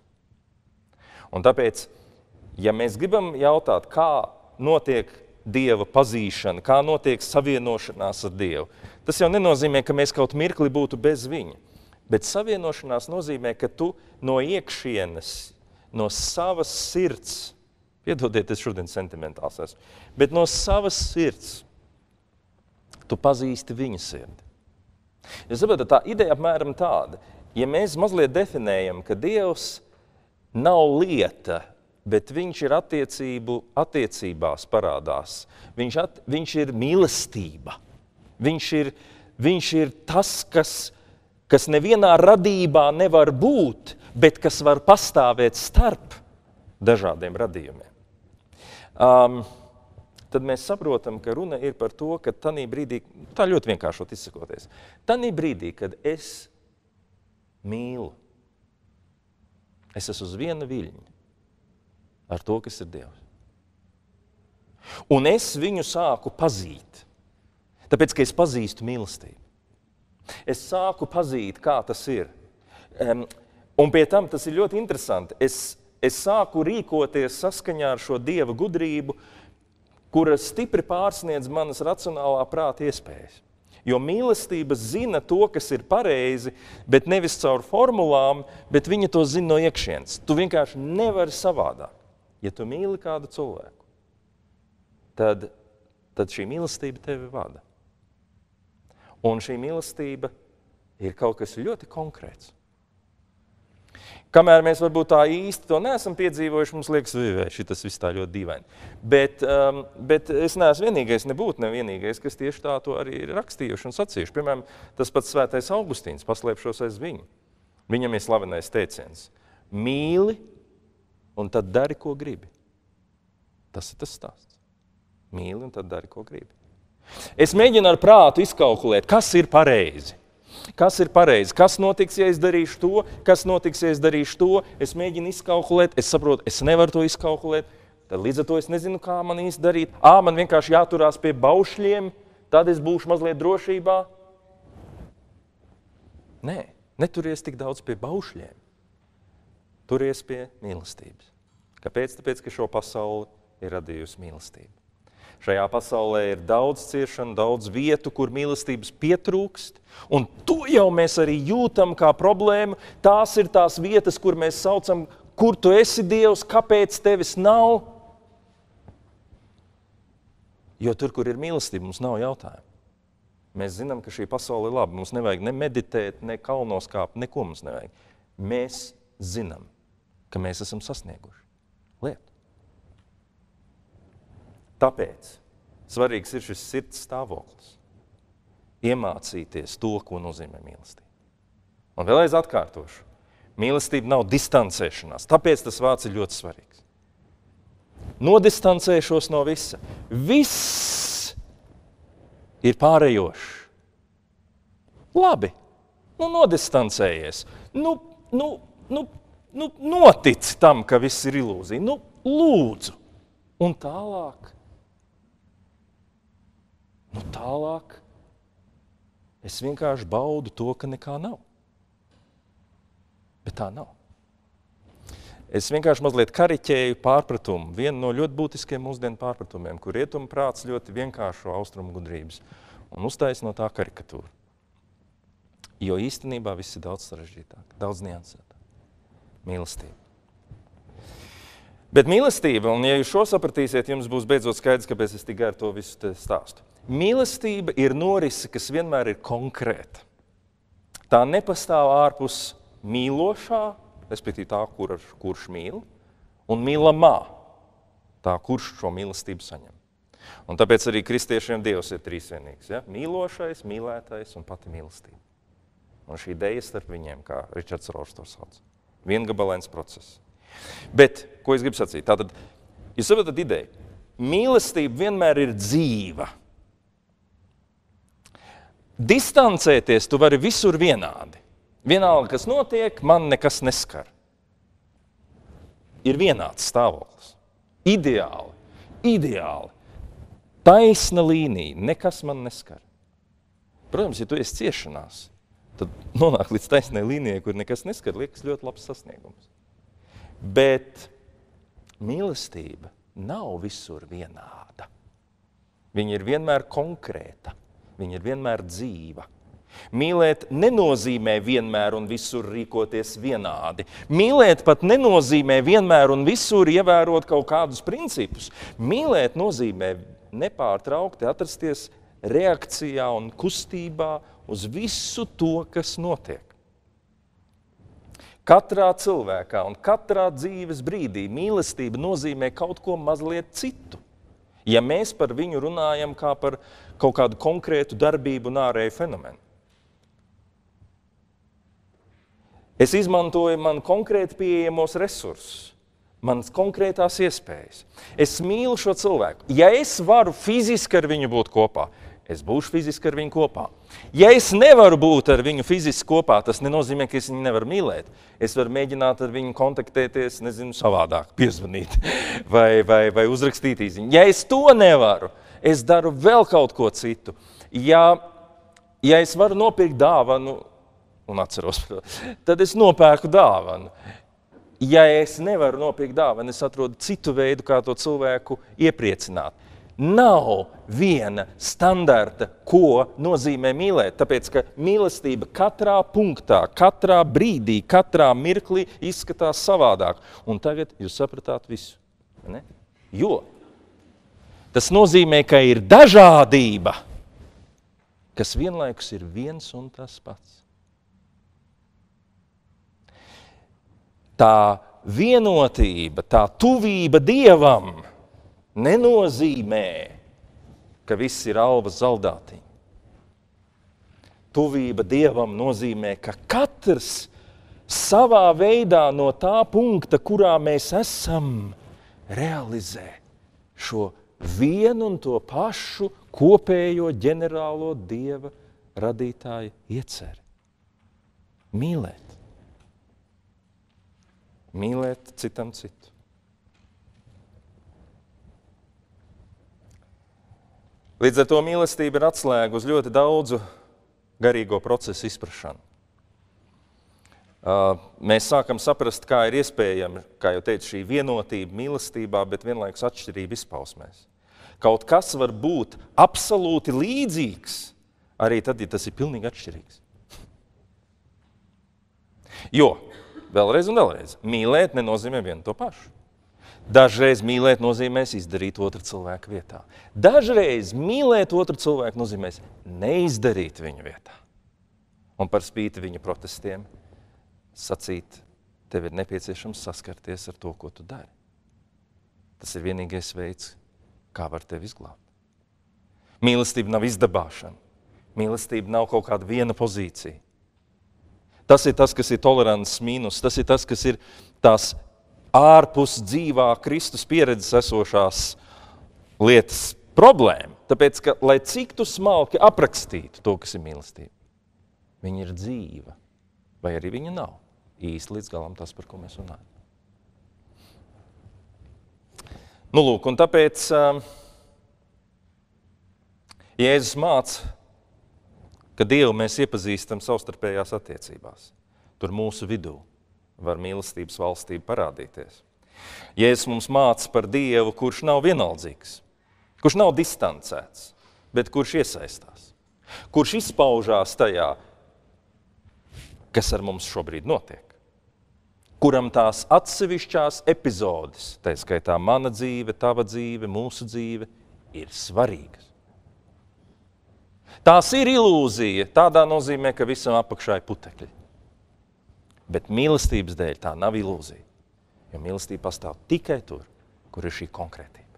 Un tāpēc, ja mēs gribam jautāt, kā notiek Dieva pazīšana, kā notiek savienošanās ar Dievu, tas jau nenozīmē, ka mēs kaut mirkli būtu bez viņa. Bet savienošanās nozīmē, ka tu no iekšienes, no savas sirds, piedodiet, es šodien sentimentāls esmu, bet no savas sirds tu pazīsti viņa sirdi. Jūs saprotat, tā ideja apmēram tāda, ja mēs mazliet definējam, ka Dievs nav lieta, bet viņš ir attiecību, attiecībās parādās. Viņš, at, viņš ir mīlestība. Viņš ir, viņš ir tas, kas, kas nevienā radībā nevar būt, bet kas var pastāvēt starp dažādiem radījumiem. Um, tad mēs saprotam, ka runa ir par to, ka tanī brīdī, tā ļoti vienkāršot izsakoties, tanī brīdī, kad es mīlu, es esmu uz viena viļņa ar to, kas ir Dievs. Un es viņu sāku pazīt, tāpēc, ka es pazīstu mīlestību. Es sāku pazīt, kā tas ir. Um, un pie tam tas ir ļoti interesanti. Es, es sāku rīkoties saskaņā ar šo Dieva gudrību, kura stipri pārsniedz manas racionālā prāta iespējas. Jo mīlestība zina to, kas ir pareizi, bet nevis caur formulām, bet viņa to zina no iekšienes. Tu vienkārši nevari savādāk. Ja tu mīli kādu cilvēku, tad, tad šī mīlestība tevi vada. Un šī mīlestība ir kaut kas ļoti konkrēts. Kamēr mēs varbūt tā īsti to neesam piedzīvojuši, mums liekas, vai šitas viss tā ļoti dīvaini. Bet, um, bet es neesmu vienīgais, nebūtu nevienīgais, kas tieši tā to arī ir rakstījuši un sacījuši. Piemēram, tas pats svētais Augustīns, paslēpšos aiz viņu. Viņam ir slavenais teiciens. Mīli, un tad dari, ko gribi. Tas ir tas stāsts. Mīli, un tad dari, ko gribi. Es mēģinu ar prātu izkalkulēt, kas ir pareizi. Kas ir pareizi? Kas notiks, ja es darīšu to? Kas notiks, ja es darīšu to? Es mēģinu izkalkulēt, es saprotu, es nevaru to izkalkulēt. Tad līdz ar to es nezinu, kā man īsti darīt. Ā, man vienkārši jāturās pie baušļiem, tad es būšu mazliet drošībā. Nē, neturies tik daudz pie baušļiem. Turies pie mīlestības. Kāpēc? Tāpēc, ka šo pasauli ir radījusi mīlestība. Šajā pasaulē ir daudz ciešanu, daudz vietu, kur mīlestības pietrūkst, un to jau mēs arī jūtam kā problēmu. Tās ir tās vietas, kur mēs saucam, kur tu esi Dievs, kāpēc tevis nav. Jo tur, kur ir mīlestība, mums nav jautājumu. Mēs zinām, ka šī pasaule ir laba. Mums nevajag ne meditēt, ne kalnos kāpt, neko mums nevajag. Mēs zinām, ka mēs esam sasnieguši lietu. Tāpēc svarīgs ir šis sirds stāvoklis. Iemācīties to, ko nozīmē mīlestība. Un vēlreiz atkārtošu. Mīlestība nav distancēšanās, tāpēc tas vārds ir ļoti svarīgs. Nodistancēšos no visa. Viss ir pārējošs. Labi, nu nodistancējies. Nu, nu, nu, nu notici tam, ka viss ir ilūzija. Nu, lūdzu. Un tālāk. Nu tālāk. Es vienkārši baudu to, ka nekā nav. Bet tā nav. Es vienkārši mazliet kariķēju pārpratumu. Vienu no ļoti būtiskiem mūsdienu pārpratumiem, kur rietumu prāts ļoti vienkāršo austrumu gudrības un uztais no tā karikatūru. Jo īstenībā viss ir daudz sarežģītāk, daudz niansētāk. Mīlestība. Bet mīlestība, un ja jūs šo sapratīsiet, jums būs beidzot skaidrs, kāpēc es tik gari to visu te stāstu. Mīlestība ir norise, kas vienmēr ir konkrēta. Tā nepastāv ārpus mīlošā, respektīvi tā, kur, kurš mīl, un mīlamā, tā, kurš šo mīlestību saņem. Un tāpēc arī kristiešiem Dievs ir trīsvienīgs. Ja? Mīlošais, mīlētais un pati mīlestība. Un šī ideja starp viņiem, kā Ričards Rošs to sauc. Viengabalains process. Bet, ko es gribu sacīt? Tātad, jūs saprotat ideju, mīlestība vienmēr ir dzīva. Distancēties tu vari visur vienādi. Vienalga, kas notiek, man nekas neskar. Ir vienāds stāvoklis. Ideāli, ideāli. Taisna līnija, nekas man neskar. Protams, ja tu esi ciešanās, tad nonāk līdz taisnai līnijai, kur nekas neskar, liekas ļoti labs sasniegums. Bet mīlestība nav visur vienāda. Viņa ir vienmēr konkrēta, viņa ir vienmēr dzīva. Mīlēt nenozīmē vienmēr un visur rīkoties vienādi. Mīlēt pat nenozīmē vienmēr un visur ievērot kaut kādus principus. Mīlēt nozīmē nepārtraukti atrasties reakcijā un kustībā uz visu to, kas notiek. Katrā cilvēkā un katrā dzīves brīdī mīlestība nozīmē kaut ko mazliet citu. Ja mēs par viņu runājam kā par kaut kādu konkrētu darbību un ārēju fenomenu. Es izmantoju man konkrēti pieejamos resursus, manas konkrētās iespējas. Es mīlu šo cilvēku. Ja es varu fiziski ar viņu būt kopā, es būšu fiziski ar viņu kopā. Ja es nevaru būt ar viņu fiziski kopā, tas nenozīmē, ka es viņu nevaru mīlēt. Es varu mēģināt ar viņu kontaktēties, nezinu, savādāk, piezvanīt vai, vai, vai uzrakstīt īziņu. Ja es to nevaru, es daru vēl kaut ko citu. Ja, ja es varu nopirkt dāvanu, un atceros, tad es nopērku dāvanu. Ja es nevaru nopirkt dāvanu, es atrodu citu veidu, kā to cilvēku iepriecināt. Nav viena standarta, ko nozīmē mīlēt, tāpēc, ka mīlestība katrā punktā, katrā brīdī, katrā mirklī izskatās savādāk. Un tagad jūs sapratāt visu, ne? Jo tas nozīmē, ka ir dažādība, kas vienlaikus ir viens un tas pats. Tā vienotība, tā tuvība Dievam nenozīmē, ka viss ir alvas zaldātiņi. Tuvība Dievam nozīmē, ka katrs savā veidā no tā punkta, kurā mēs esam, realizē šo vienu un to pašu kopējo ģenerālo Dieva radītāja ieceri. Mīlēt. Mīlēt citam citu. Līdz ar to mīlestība ir atslēga uz ļoti daudzu garīgo procesu izprašanu. Uh, mēs sākam saprast, kā ir iespējama, kā jau teicu, šī vienotība mīlestībā, bet vienlaikus atšķirība izpausmēs. Kaut kas var būt absolūti līdzīgs, arī tad, ja tas ir pilnīgi atšķirīgs. Jo, vēlreiz un vēlreiz, mīlēt nenozīmē vienu to pašu. Dažreiz mīlēt nozīmēs izdarīt otru cilvēku vietā. Dažreiz mīlēt otru cilvēku nozīmēs neizdarīt viņu vietā. Un par spīti viņa protestiem sacīt, tev ir nepieciešams saskarties ar to, ko tu dari. Tas ir vienīgais veids, kā var tevi izglābt. Mīlestība nav izdabāšana. Mīlestība nav kaut kāda viena pozīcija. Tas ir tas, kas ir tolerants mīnus, tas ir tas, kas ir tās ārpus dzīvā Kristus pieredzes esošās lietas problēma. Tāpēc, ka, lai cik tu smalki aprakstītu to, kas ir mīlestība, viņa ir dzīva, vai arī viņa nav īsti līdz galam tas, par ko mēs runājam. Nu, lūk, un tāpēc uh, Jēzus māca, ka Dievu mēs iepazīstam savstarpējās attiecībās. Tur mūsu vidū var mīlestības valstība parādīties. Jēzus mums māca par Dievu, kurš nav vienaldzīgs, kurš nav distancēts, bet kurš iesaistās, kurš izpaužās tajā, kas ar mums šobrīd notiek, kuram tās atsevišķās epizodes, tā skaitā mana dzīve, tava dzīve, mūsu dzīve, ir svarīgas. Tās ir ilūzija, tādā nozīmē, ka visam apakšā ir putekļi. Bet mīlestības dēļ tā nav ilūzija, jo mīlestība pastāv tikai tur, kur ir šī konkrētība.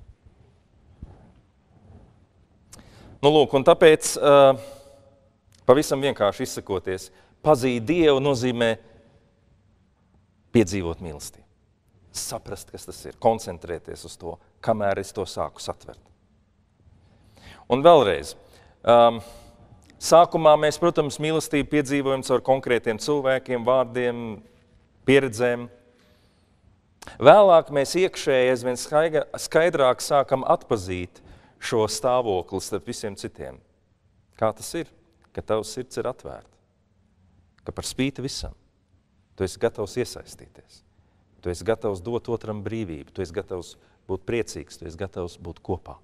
Nu, lūk, un tāpēc, uh, pavisam vienkārši izsakoties, pazīt Dievu nozīmē piedzīvot mīlestību. Saprast, kas tas ir, koncentrēties uz to, kamēr es to sāku satvert. Un vēlreiz, Um, sākumā mēs, protams, mīlestību piedzīvojam caur konkrētiem cilvēkiem, vārdiem, pieredzēm. Vēlāk mēs iekšēji aizvien skaidrāk sākam atpazīt šo stāvokli starp visiem citiem. Kā tas ir? Ka tavs sirds ir atvērta. Ka par spīti visam tu esi gatavs iesaistīties. Tu esi gatavs dot otram brīvību. Tu esi gatavs būt priecīgs. Tu esi gatavs būt kopā.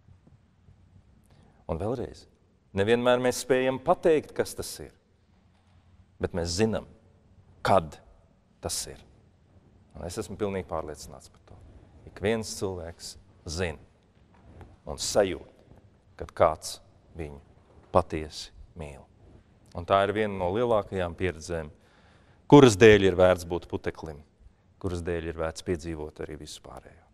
Un vēlreiz, nevienmēr mēs spējam pateikt, kas tas ir, bet mēs zinām, kad tas ir. Un es esmu pilnīgi pārliecināts par to. Ik viens cilvēks zina un sajūt, kad kāds viņu patiesi mīl. Un tā ir viena no lielākajām pieredzēm, kuras dēļ ir vērts būt puteklim, kuras dēļ ir vērts piedzīvot arī visu pārējo.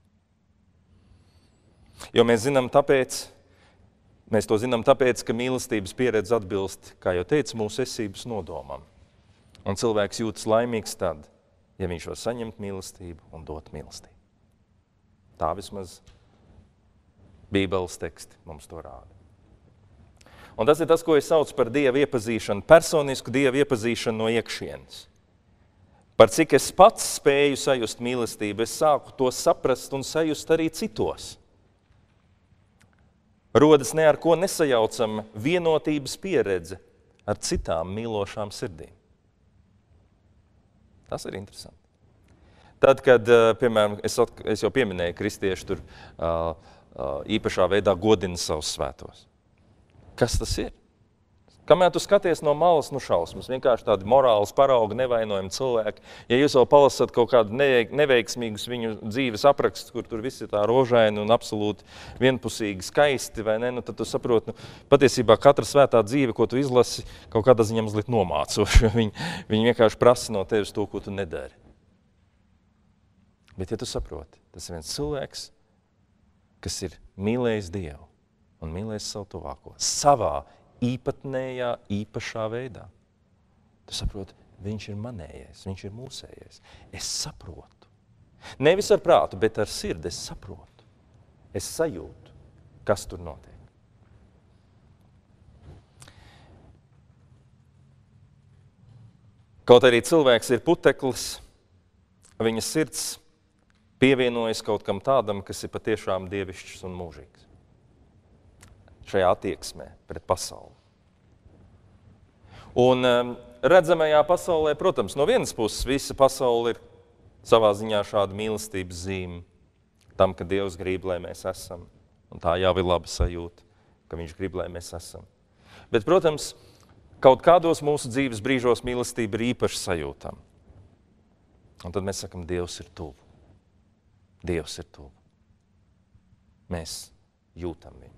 Jo mēs zinām tāpēc, Mēs to zinām tāpēc, ka mīlestības pieredze atbilst, kā jau teicu, mūsu esības nodomam. Un cilvēks jūtas laimīgs tad, ja viņš var saņemt mīlestību un dot mīlestību. Tā vismaz Bībeles teksti mums to rāda. Un tas ir tas, ko es saucu par Dieva iepazīšanu, personisku Dieva iepazīšanu no iekšienes. Par cik es pats spēju sajust mīlestību, es sāku to saprast un sajust arī citos. Rodas ne ar ko nesajaucama vienotības pieredze ar citām mīlošām sirdīm. Tas ir interesanti. Tad, kad, piemēram, es, es jau pieminēju, kristieši tur uh, uh, īpašā veidā godina savus svētos. Kas tas ir? Kamēr tu skaties no malas, nu šausmas, vienkārši tādi morāls paraugi, nevainojami cilvēki. Ja jūs vēl palasat kaut kādu neveiksmīgus viņu dzīves aprakstus, kur tur viss ir tā rožaini un absolūti vienpusīgi skaisti, vai ne, nu tad tu saproti, nu, patiesībā katra svētā dzīve, ko tu izlasi, kaut kādā ziņā mazliet nomācoši. Viņi, viņi vienkārši prasa no tevis to, ko tu nedari. Bet ja tu saproti, tas ir viens cilvēks, kas ir mīlējis Dievu un mīlējis savu tuvāko savā īpatnējā, īpašā veidā. Tu saproti, viņš ir manējais, viņš ir mūsējais. Es saprotu. Nevis ar prātu, bet ar sirdi es saprotu. Es sajūtu, kas tur notiek. Kaut arī cilvēks ir puteklis, viņa sirds pievienojas kaut kam tādam, kas ir patiešām dievišķs un mūžīgs. Šajā attieksmē pret pasauli. Un um, redzamajā pasaulē, protams, no vienas puses visa pasaule ir savā ziņā šāda mīlestības zīme tam, ka Dievs grib, lai mēs esam. Un tā jau ir laba sajūta, ka viņš grib, lai mēs esam. Bet, protams, kaut kādos mūsu dzīves brīžos mīlestība ir īpaši sajūtama. Un tad mēs sakam, Dievs ir tuvu. Dievs ir tuvu. Mēs jūtam viņu.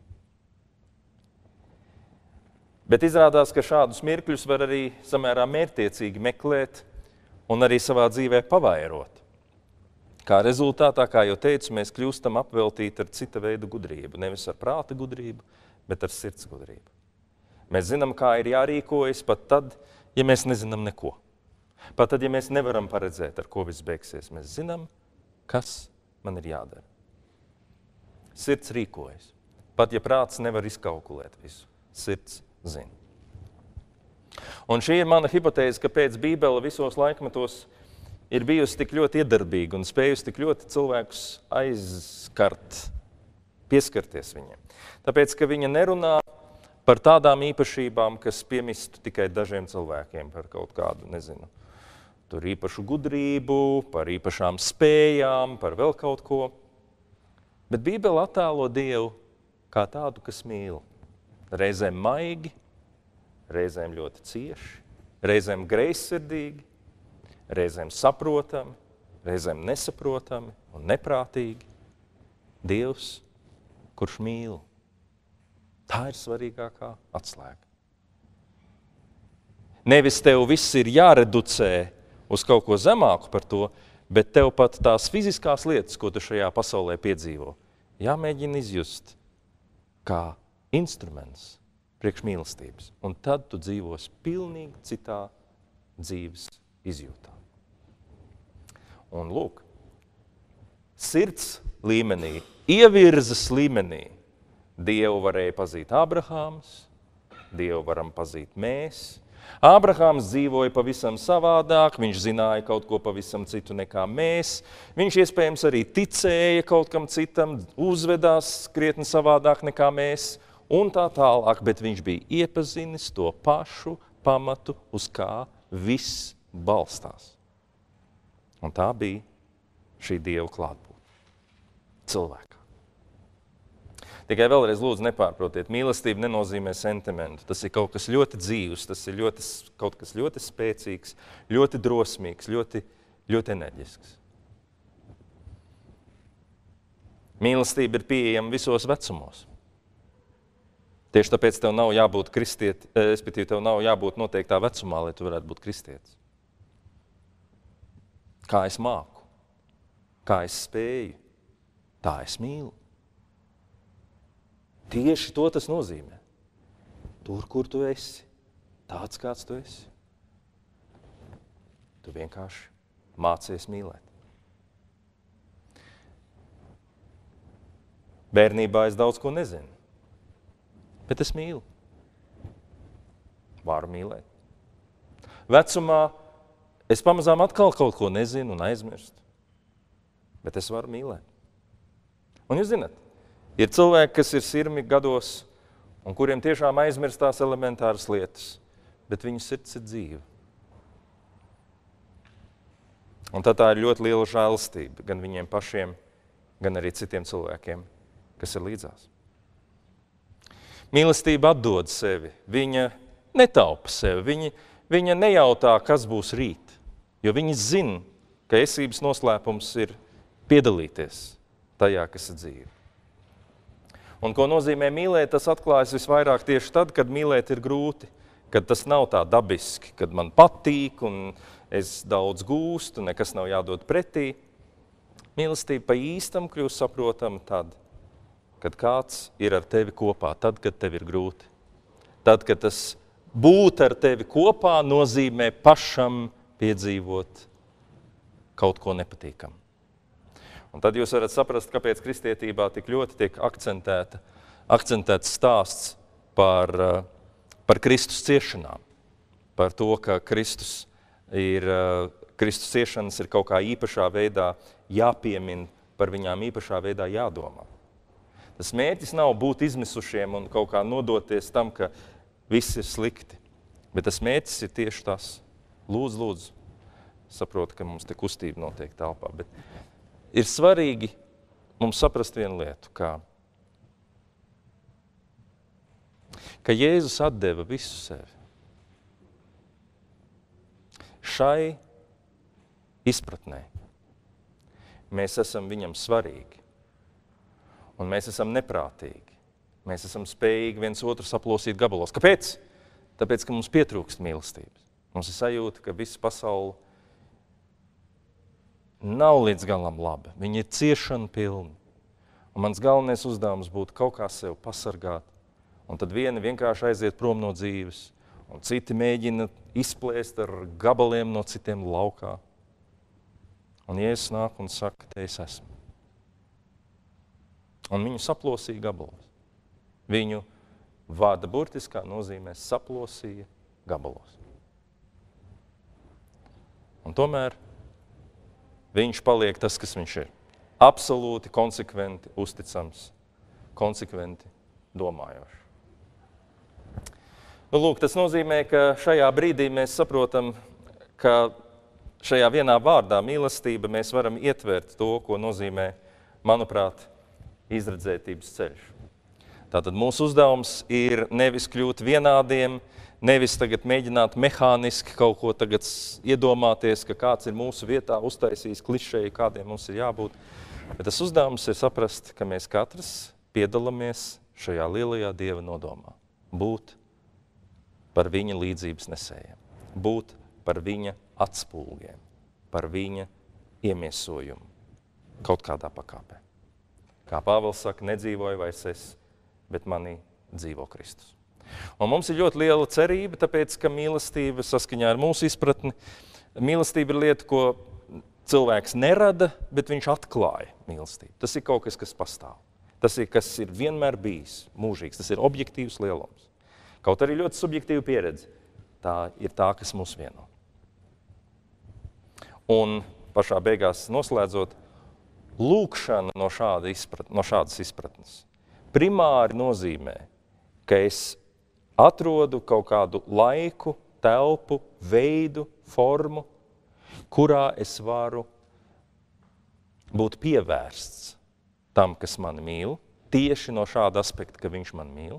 Bet izrādās, ka šādus mirkļus var arī samērā mērķtiecīgi meklēt un arī savā dzīvē pavairot. Kā rezultātā, kā jau teicu, mēs kļūstam apveltīti ar cita veida gudrību. Nevis ar prāta gudrību, bet ar sirds gudrību. Mēs zinām, kā ir jārīkojas pat tad, ja mēs nezinām neko. Pat tad, ja mēs nevaram paredzēt, ar ko viss beigsies, mēs zinām, kas man ir jādara. Sirds rīkojas. Pat, ja prāts nevar izkalkulēt visu, sirds zina. Un šī ir mana hipotēze, ka pēc Bībele visos laikmetos ir bijusi tik ļoti iedarbīga un spējusi tik ļoti cilvēkus aizskart, pieskarties viņiem. Tāpēc, ka viņa nerunā par tādām īpašībām, kas piemistu tikai dažiem cilvēkiem, par kaut kādu, nezinu, tur īpašu gudrību, par īpašām spējām, par vēl kaut ko. Bet Bībele attēlo Dievu kā tādu, kas mīl. Reizēm maigi, reizēm ļoti cieši, reizēm greizsirdīgi, reizēm saprotami, reizēm nesaprotami un neprātīgi. Dievs, kurš mīl. Tā ir svarīgākā atslēga. Nevis tev viss ir jāreducē uz kaut ko zemāku par to, bet tev pat tās fiziskās lietas, ko tu šajā pasaulē piedzīvo, jāmēģina izjust kā instruments priekš mīlestības. Un tad tu dzīvos pilnīgi citā dzīves izjūtā. Un lūk, sirds līmenī, ievirzes līmenī Dievu varēja pazīt Ābrahāms, Dievu varam pazīt mēs. Ābrahāms dzīvoja pavisam savādāk, viņš zināja kaut ko pavisam citu nekā mēs. Viņš iespējams arī ticēja kaut kam citam, uzvedās krietni savādāk nekā mēs un tā tālāk, bet viņš bija iepazinis to pašu pamatu, uz kā viss balstās. Un tā bija šī Dieva klātbūtne cilvēkā. Tikai vēlreiz lūdzu nepārprotiet, mīlestība nenozīmē sentimentu. Tas ir kaut kas ļoti dzīvs, tas ir ļoti, kaut kas ļoti spēcīgs, ļoti drosmīgs, ļoti, ļoti enerģisks. Mīlestība ir pieejama visos vecumos. Tieši tāpēc tev nav jābūt kristiet, respektīvi tev nav jābūt noteiktā vecumā, lai tu varētu būt kristietis. Kā es māku, kā es spēju, tā es mīlu. Tieši to tas nozīmē. Tur, kur tu esi, tāds, kāds tu esi. Tu vienkārši mācies mīlēt. Bērnībā es daudz ko nezinu, bet es mīlu. Varu mīlēt. Vecumā es pamazām atkal kaut ko nezinu un aizmirstu, bet es varu mīlēt. Un jūs zināt, ir cilvēki, kas ir sirmi gados un kuriem tiešām aizmirstās elementāras lietas, bet viņu sirds ir dzīva. Un tad tā ir ļoti liela žēlastība gan viņiem pašiem, gan arī citiem cilvēkiem, kas ir līdzās. Mīlestība atdod sevi, viņa netaupa sevi, viņa, viņa nejautā, kas būs rīt, jo viņa zina, ka esības noslēpums ir piedalīties tajā, kas ir dzīve. Un ko nozīmē mīlēt, tas atklājas visvairāk tieši tad, kad mīlēt ir grūti, kad tas nav tā dabiski, kad man patīk un es daudz gūstu, nekas nav jādod pretī. Mīlestība pa īstam kļūst saprotama tad, kad kāds ir ar tevi kopā, tad, kad tev ir grūti. Tad, kad tas būt ar tevi kopā nozīmē pašam piedzīvot kaut ko nepatīkamu. Un tad jūs varat saprast, kāpēc kristietībā tik ļoti tiek akcentēta, akcentēts stāsts par, par Kristus ciešanām. Par to, ka Kristus, ir, Kristus ciešanas ir kaut kā īpašā veidā jāpiemin, par viņām īpašā veidā jādomā. Tas mērķis nav būt izmisušiem un kaut kā nodoties tam, ka viss ir slikti. Bet tas mērķis ir tieši tas. Lūdzu, lūdzu, saprotu, ka mums te kustība notiek telpā, bet ir svarīgi mums saprast vienu lietu, kā, ka Jēzus atdeva visu sevi. Šai izpratnē mēs esam viņam svarīgi, un mēs esam neprātīgi. Mēs esam spējīgi viens otru saplosīt gabalos. Kāpēc? Tāpēc, ka mums pietrūkst mīlestības. Mums ir sajūta, ka visa pasaule nav līdz galam labi. Viņi ir ciešana pilni. Un mans galvenais uzdevums būtu kaut kā sev pasargāt. Un tad vieni vienkārši aiziet prom no dzīves. un citi mēģina izplēst ar gabaliem no citiem laukā. Un Jēzus nāk un saka, te es esmu. Un viņu saplosīja gabalos. Viņu vārda burtiskā nozīmē saplosīja gabalos. Un tomēr viņš paliek tas, kas viņš ir. Absolūti konsekventi uzticams, konsekventi domājošs. Nu, lūk, tas nozīmē, ka šajā brīdī mēs saprotam, ka šajā vienā vārdā mīlestība mēs varam ietvert to, ko nozīmē, manuprāt, izredzētības ceļš. Tātad mūsu uzdevums ir nevis kļūt vienādiem, nevis tagad mēģināt mehāniski kaut ko tagad iedomāties, ka kāds ir mūsu vietā uztaisījis klišeju, kādiem mums ir jābūt. Bet tas uzdevums ir saprast, ka mēs katrs piedalāmies šajā lielajā Dieva nodomā. Būt par viņa līdzības nesējiem, būt par viņa atspulgiem, par viņa iemiesojumu kaut kādā pakāpē. Kā Pāvils saka, nedzīvoju vairs es, bet manī dzīvo Kristus. Un mums ir ļoti liela cerība, tāpēc, ka mīlestība saskaņā ar mūsu izpratni, mīlestība ir lieta, ko cilvēks nerada, bet viņš atklāja mīlestību. Tas ir kaut kas, kas pastāv. Tas ir, kas ir vienmēr bijis mūžīgs. Tas ir objektīvs lielums. Kaut arī ļoti subjektīva pieredze. Tā ir tā, kas mūs vieno. Un pašā beigās noslēdzot, lūkšana no, šāda izprat, no šādas izpratnes primāri nozīmē, ka es atrodu kaut kādu laiku, telpu, veidu, formu, kurā es varu būt pievērsts tam, kas mani mīl, tieši no šāda aspekta, ka viņš man mīl.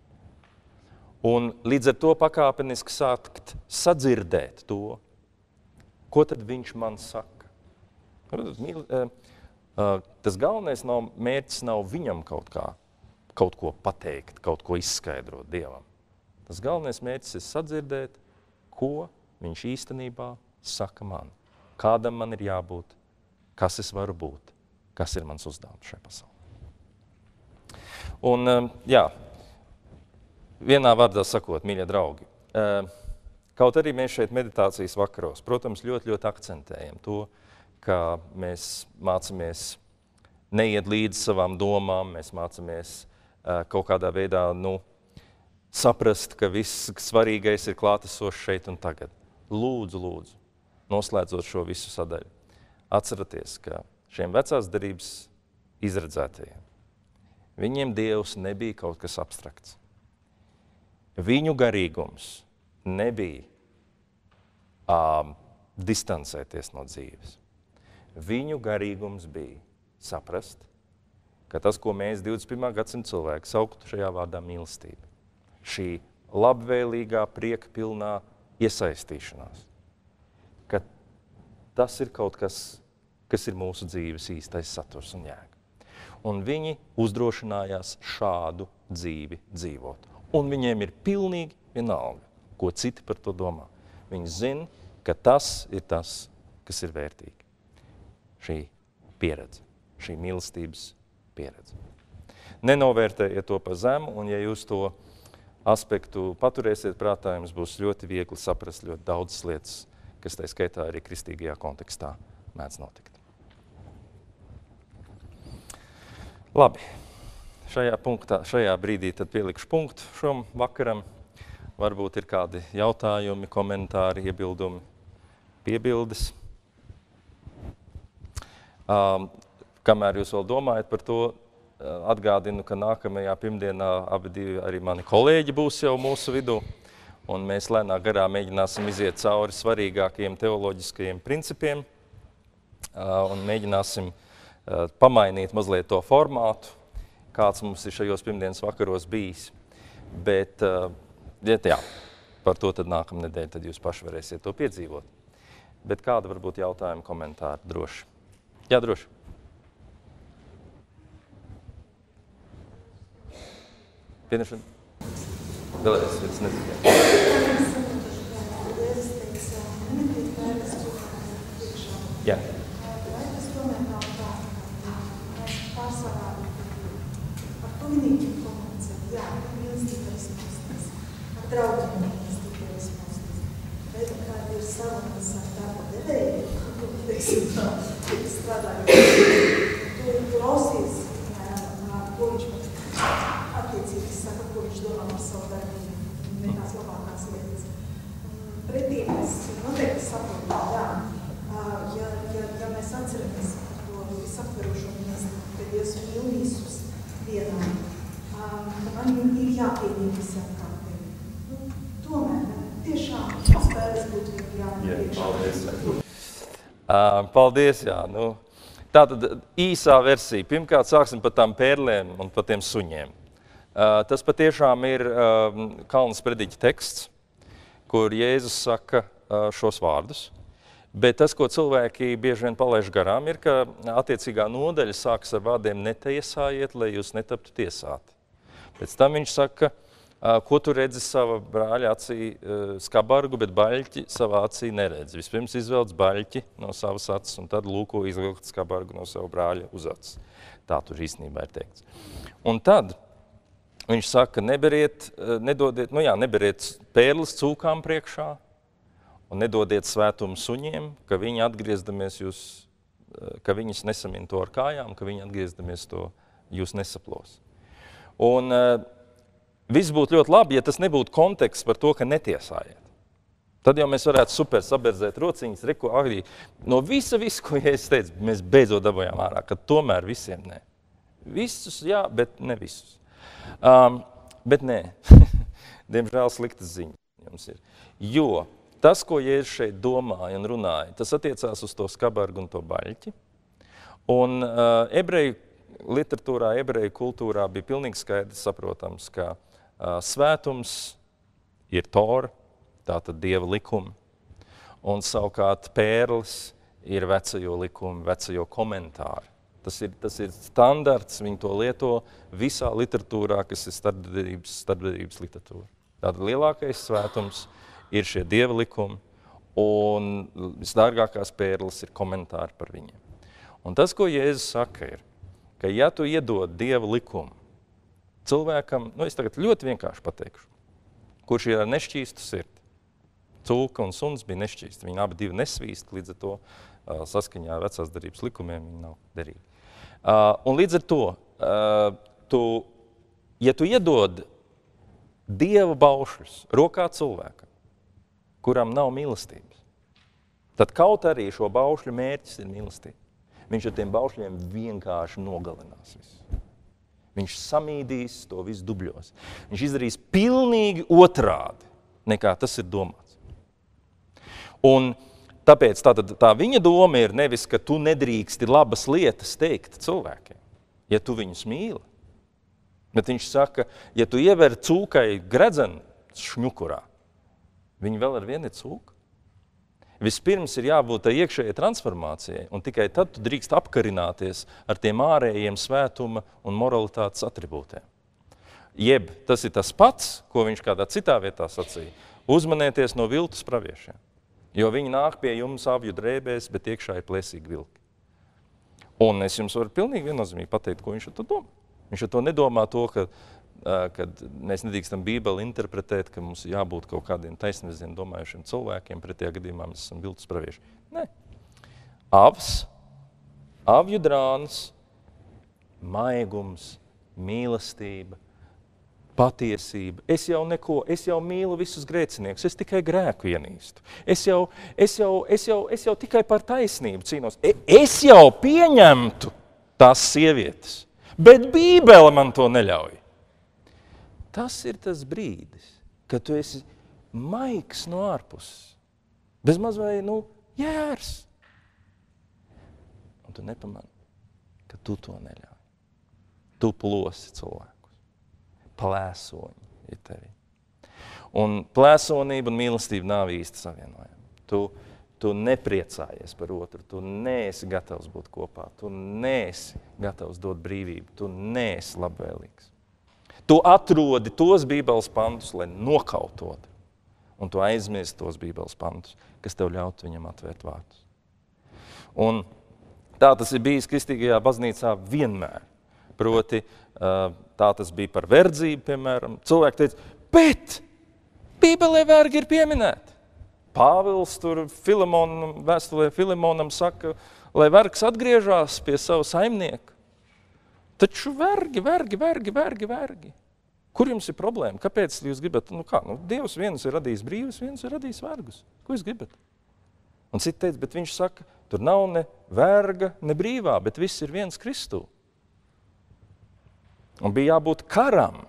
Un līdz ar to pakāpeniski sākt sadzirdēt to, ko tad viņš man saka. Mīl, tas galvenais nav, mērķis nav viņam kaut kā, kaut ko pateikt, kaut ko izskaidrot Dievam. Tas galvenais mērķis ir sadzirdēt, ko viņš īstenībā saka man. Kādam man ir jābūt, kas es varu būt, kas ir mans uzdevums šajā pasaulē. Un, jā, vienā vārdā sakot, mīļie draugi, kaut arī mēs šeit meditācijas vakaros, protams, ļoti, ļoti akcentējam to, ka mēs mācamies neiet līdz savām domām, mēs mācamies kaut kādā veidā, nu, saprast, ka viss svarīgais ir klātesošs šeit un tagad. Lūdzu, lūdzu, noslēdzot šo visu sadaļu, atceraties, ka šiem vecās derības izredzētajiem, viņiem Dievs nebija kaut kas abstrakts. Viņu garīgums nebija um, distancēties no dzīves. Viņu garīgums bija saprast, ka tas, ko mēs divdesmit pirmā gadsimta cilvēki sauktu šajā vārdā mīlestība, šī labvēlīgā, prieka pilnā iesaistīšanās, ka tas ir kaut kas, kas ir mūsu dzīves īstais saturs un jēga. Un viņi uzdrošinājās šādu dzīvi dzīvot. Un viņiem ir pilnīgi vienalga, ko citi par to domā. Viņi zina, ka tas ir tas, kas ir vērtīgi. Šī pieredze, šī mīlestības pieredze. Nenovērtējiet to pa zemu, un ja jūs to aspektu paturēsiet prātā, jums būs ļoti viegli saprast ļoti daudzas lietas, kas tai skaitā arī kristīgajā kontekstā mēdz notikt. Labi, šajā, punktā, šajā brīdī tad pielikšu punktu šom vakaram. Varbūt ir kādi jautājumi, komentāri, iebildumi, piebildes. Um, kamēr jūs vēl domājat par to, atgādinu, ka nākamajā pirmdienā abi divi arī mani kolēģi būs jau mūsu vidū, un mēs lēnā garā mēģināsim iziet cauri svarīgākajiem teoloģiskajiem principiem, uh, un mēģināsim uh, pamainīt mazliet to formātu, kāds mums ir šajos pirmdienas vakaros bijis. Bet, uh, jā, par to tad nākamnedēļ tad jūs paši varēsiet to piedzīvot. Bet kāda varbūt jautājuma, komentāri? Droši. Jā, droši. Pienešana? Vēlreiz, es nezinu. Jā. Ar to vienīgi komunicēt, jā, mīlestība izpūstas, ar draudzību mīlestību. sarunas ar darba devēju, teiksim tā, strādājot. Tu klausies, ko viņš pat attiecīgi saka, ko viņš domā par savu darbību, ne tās labākās lietas. Pretī mēs noteikti saprotam, jā, ja, ja, ja mēs atceramies par to visaptverošo mīlestību, ka Dievs mīl visus vienā, ka man ir jāpieņem visi apkārtēji. Nu, tomēr, tiešām, spēles būtu viņu jāpieņem. Paldies. Uh, paldies, jā. Nu, tātad īsā versija. Pirmkārt, sāksim par tām pērlēm un par tiem suņiem. Uh, tas patiešām ir uh, Kalnas prediķa teksts, kur Jēzus saka uh, šos vārdus. Bet tas, ko cilvēki bieži vien palaiž garām, ir, ka attiecīgā nodaļa sākas ar vārdiem netiesājiet, lai jūs netaptu tiesāti. Pēc tam viņš saka, uh, ko tu redzi sava brāļa acī uh, skabargu, bet baļķi savā acī neredzi. Vispirms izvelc baļķi no savas acis, un tad lūko izvilkt skabargu no sava brāļa uz acis. Tā tur īstenībā ir teikts. Un tad viņš saka, neberiet, nedodiet, nu jā, neberiet pērles cūkām priekšā un nedodiet svētumu suņiem, ka viņi atgriezdamies jūs, ka viņus nesamin to ar kājām, ka viņi atgriezdamies to jūs nesaplos. Un uh, viss būtu ļoti labi, ja tas nebūtu konteksts par to, ka netiesājiet. Tad jau mēs varētu super saberzēt rociņas, reku, agrī. No visa, visu, ko ja es teicu, mēs beidzot dabojām ārā, ka tomēr visiem nē. Visus jā, bet ne visus. Um, bet nē, diemžēl sliktas ziņas jums ir. Jo tas, ko Jēzus šeit domāja un runāja, tas attiecās uz to skabargu un to baļķi. Un uh, ebreju literatūrā, ebreju kultūrā bija pilnīgi skaidrs saprotams, ka uh, svētums ir Tora, tātad Dieva likumi, un savukārt pērles ir vecajo likumi, vecajo komentāri. Tas ir, tas ir standarts, viņi to lieto visā literatūrā, kas ir starpderības, starpderības literatūra. Tātad lielākais svētums ir šie Dieva likumi, un visdārgākās pērles ir komentāri par viņiem. Un tas, ko Jēzus saka, ir, ka ja tu iedod Dieva likumu cilvēkam, nu es tagad ļoti vienkārši pateikšu, kurš ir ar nešķīstu sirdi. Cūka un suns bija nešķīsti, viņi abi divi nesvīst, līdz ar to uh, saskaņā ar vecās derības likumiem viņi nav derīgi. Uh, un līdz ar to, uh, tu, ja tu iedod Dieva baušļus rokā cilvēkam, kuram nav mīlestības, tad kaut arī šo baušļu mērķis ir mīlestība. Viņš ar tiem baušļiem vienkārši nogalinās visu. Viņš samīdīs to visu dubļos. Viņš izdarīs pilnīgi otrādi, nekā tas ir domāts. Un tāpēc tā, tā viņa doma ir nevis, ka tu nedrīksti labas lietas teikt cilvēkiem, ja tu viņus mīli. Bet viņš saka, ja tu iever cūkai gredzenu šņukurā, viņi vēl ar vienu ir cūka. Vispirms ir jābūt iekšējai transformācijai, un tikai tad tu drīkst apkarināties ar tiem ārējiem svētuma un moralitātes atribūtiem. Jeb, tas ir tas pats, ko viņš kādā citā vietā sacīja, uzmanieties no viltus praviešiem, jo viņi nāk pie jums avju drēbēs, bet iekšā ir plēsīgi vilki. Un es jums varu pilnīgi viennozīmīgi pateikt, ko viņš ar to domā. Viņš ar to nedomā to, ka kad mēs nedrīkstam Bībeli interpretēt, ka mums jābūt kaut kādiem taisnīgiem domājušiem cilvēkiem, pretējā gadījumā mēs esam viltus pravieši. Nē. Avs, avju drāns, maigums, mīlestība, patiesība. Es jau neko, es jau mīlu visus grēciniekus, es tikai grēku ienīstu. Es jau, es jau, es jau, es jau tikai par taisnību cīnos. Es jau pieņemtu tās sievietes, bet Bībele man to neļauj. Tas ir tas brīdis, kad tu esi maigs no ārpuses, bez maz vai, nu, jērs. Un tu nepamani, ka tu to neļauj. Tu plosi cilvēkus. Plēsoņi ir tevi. Un plēsonība un mīlestība nav īsti savienojama. Tu, tu nepriecājies par otru, tu neesi gatavs būt kopā, tu neesi gatavs dot brīvību, tu neesi labvēlīgs. Tu atrodi tos Bībeles pantus, lai nokautot, un tu aizmirsti tos Bībeles pantus, kas tev ļaut viņam atvērt vārdus. Un tā tas ir bijis kristīgajā baznīcā vienmēr. Proti, tā tas bija par verdzību, piemēram. Cilvēki teica, bet Bībelē vergi ir pieminēti. Pāvils tur Filemonam, vēstulē Filemonam saka, lai vergs atgriežās pie savu saimnieku. Taču vergi, vergi, vergi, vergi, vergi. Kur jums ir problēma? Kāpēc jūs gribat? Nu kā, nu, Dievs viens ir radījis brīvus, viens ir radījis vergus. Ko jūs gribat? Un citi teica, bet viņš saka, tur nav ne verga, ne brīvā, bet viss ir viens Kristū. Un bija jābūt karam,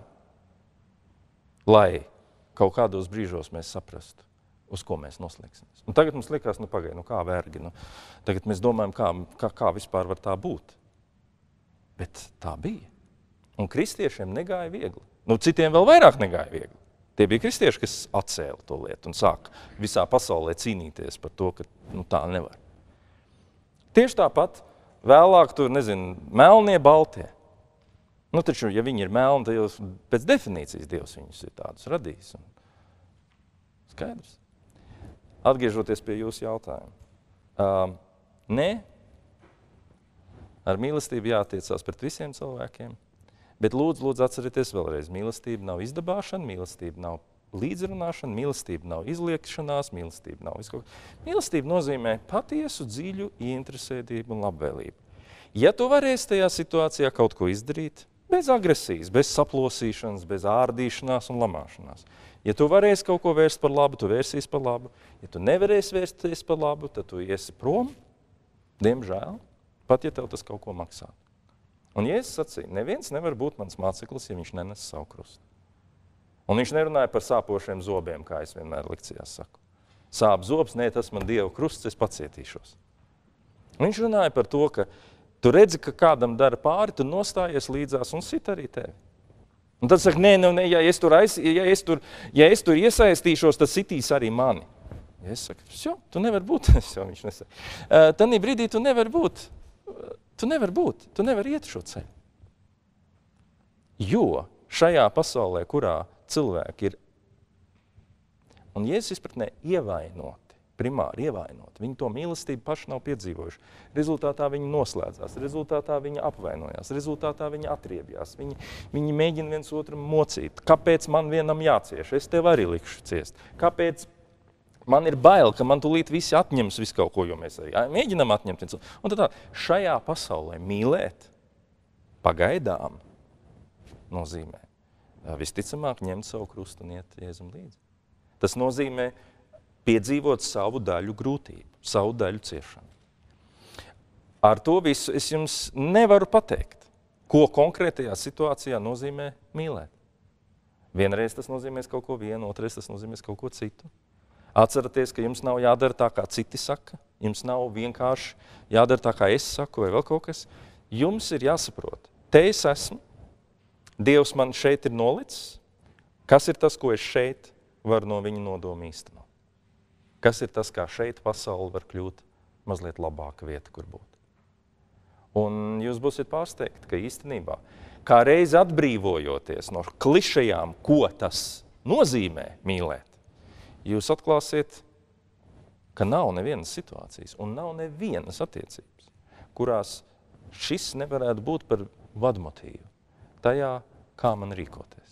lai kaut kādos brīžos mēs saprastu, uz ko mēs noslēgsimies. Un tagad mums likās, nu pagaid, nu kā vergi, nu, tagad mēs domājam, kā, kā, kā vispār var tā būt. Bet tā bija. Un kristiešiem negāja viegli. Nu, citiem vēl vairāk negāja viegli. Tie bija kristieši, kas atcēla to lietu un sāk visā pasaulē cīnīties par to, ka nu, tā nevar. Tieši tāpat vēlāk tur, nezinu, melnie, baltie. Nu, taču, ja viņi ir melni, tad jau pēc definīcijas Dievs viņus ir tādus radījis. Un skaidrs. Atgriežoties pie jūsu jautājumu. Uh, nē, ar mīlestību jātiecās pret visiem cilvēkiem. Bet lūdzu, lūdzu atcerieties vēlreiz, mīlestība nav izdabāšana, mīlestība nav līdzrunāšana, mīlestība nav izliekšanās, mīlestība nav izkaut. Mīlestība nozīmē patiesu, dziļu ieinteresētību un labvēlību. Ja tu varēsi tajā situācijā kaut ko izdarīt, bez agresijas, bez saplosīšanas, bez ārdīšanās un lamāšanās. Ja tu varēsi kaut ko vērst par labu, tu vērsīs par labu. Ja tu nevarēsi vērsties par labu, tad tu iesi prom, diemžēl, pat ja tev tas kaut ko maksā. Un Jēzus sacīja, neviens nevar būt mans māceklis, ja viņš nenes savu krustu. Un viņš nerunāja par sāpošiem zobiem, kā es vienmēr lekcijās saku. Sāp zobs, nē, tas man Dieva krusts, es pacietīšos. Un viņš runāja par to, ka tu redzi, ka kādam dara pāri, tu nostājies līdzās un sit arī tevi. Un tad saka, nē, nē, ja es tur, aiz, ja es tur, ja es tur iesaistīšos, tad sitīs arī mani. Ja es saku, jo, tu nevar būt. jo, viņš nesaka. Uh, Tanī brīdī tu nevar būt. Tu nevar būt, tu nevar iet šo ceļu. Jo šajā pasaulē, kurā cilvēki ir, un Jēzus izpratnē ievainoti, primāri ievainoti, viņi to mīlestību paši nav piedzīvojuši. Rezultātā viņi noslēdzās, rezultātā viņi apvainojās, rezultātā viņi atriebjās, viņi, viņi mēģina viens otram mocīt. Kāpēc man vienam jācieš? Es tev arī likšu ciest. Kāpēc man ir bail, ka man tūlīt visi atņems visu kaut ko, jo mēs arī mēģinām atņemt. Un tad tā, šajā pasaulē mīlēt pagaidām nozīmē visticamāk ņemt savu krustu un iet Jēzum līdzi. Tas nozīmē piedzīvot savu daļu grūtību, savu daļu ciešanu. Ar to visu es jums nevaru pateikt, ko konkrētajā situācijā nozīmē mīlēt. Vienreiz tas nozīmēs kaut ko vienu, otrais tas nozīmēs kaut ko citu. Atceraties, ka jums nav jādara tā, kā citi saka. Jums nav vienkārši jādara tā, kā es saku, vai vēl kaut kas. Jums ir jāsaprot. Te es esmu. Dievs man šeit ir nolicis. Kas ir tas, ko es šeit varu no viņa nodoma īstenot? Kas ir tas, kā šeit pasauli var kļūt mazliet labāka vieta, kur būt? Un jūs būsiet pārsteigti, ka īstenībā, kā reiz atbrīvojoties no klišajām, ko tas nozīmē mīlēt, jūs atklāsiet, ka nav nevienas situācijas un nav nevienas attiecības, kurās šis nevarētu būt par vadmotīvu tajā, kā man rīkoties.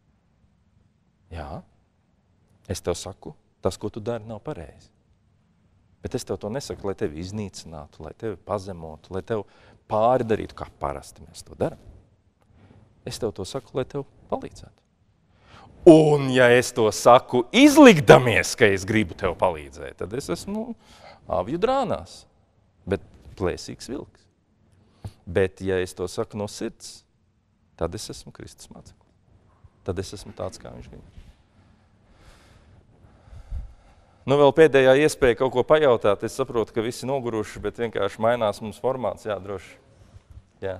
Jā, es tev saku, tas, ko tu dari, nav pareizi. Bet es tev to nesaku, lai tevi iznīcinātu, lai tevi pazemotu, lai tev pāri darītu, kā parasti mēs to daram. Es tev to saku, lai tev palīdzētu. Un, ja es to saku izlikdamies, ka es gribu tev palīdzēt, tad es esmu nu, avju drānās, bet plēsīgs vilks. Bet, ja es to saku no sirds, tad es esmu Kristus māceklis. Tad es esmu tāds, kā viņš grib. Nu, vēl pēdējā iespēja kaut ko pajautāt. Es saprotu, ka visi noguruši, bet vienkārši mainās mums formāts, jā, droši. Jā.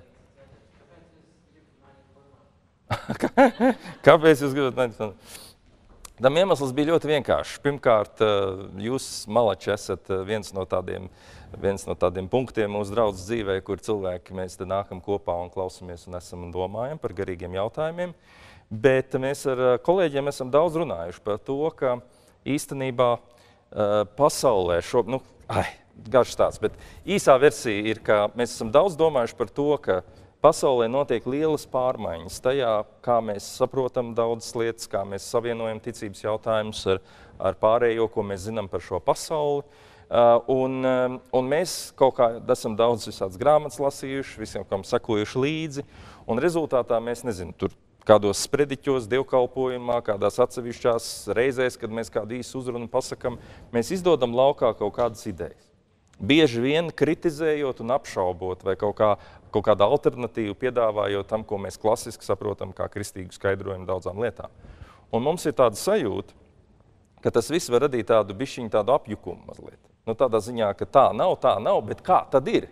Kāpēc jūs gribat mainīt? Tam iemesls bija ļoti vienkāršs. Pirmkārt, jūs, malači, esat viens no tādiem, viens no tādiem punktiem mūsu draudzes dzīvē, kur cilvēki mēs te nākam kopā un klausamies un esam un domājam par garīgiem jautājumiem. Bet mēs ar kolēģiem esam daudz runājuši par to, ka īstenībā pasaulē šo, nu, ai, garš tāds, bet īsā versija ir, ka mēs esam daudz domājuši par to, ka pasaulē notiek lielas pārmaiņas tajā, kā mēs saprotam daudzas lietas, kā mēs savienojam ticības jautājumus ar, ar pārējo, ko mēs zinām par šo pasauli. Uh, un, um, un mēs kaut kā esam daudz visādas grāmatas lasījuši, visiem, kam sekojuši līdzi, un rezultātā mēs, nezinu, tur kādos sprediķos, dievkalpojumā, kādās atsevišķās reizēs, kad mēs kādu īsu uzrunu pasakam, mēs izdodam laukā kaut kādas idejas. Bieži vien kritizējot un apšaubot vai kaut, kā, kaut kādu alternatīvu piedāvājot tam, ko mēs klasiski saprotam kā kristīgu skaidrojumu daudzām lietām. Un mums ir tāda sajūta, ka tas viss var radīt tādu bišķiņu tādu apjukumu mazliet. Nu, tādā ziņā, ka tā nav, tā nav, bet kā tad ir?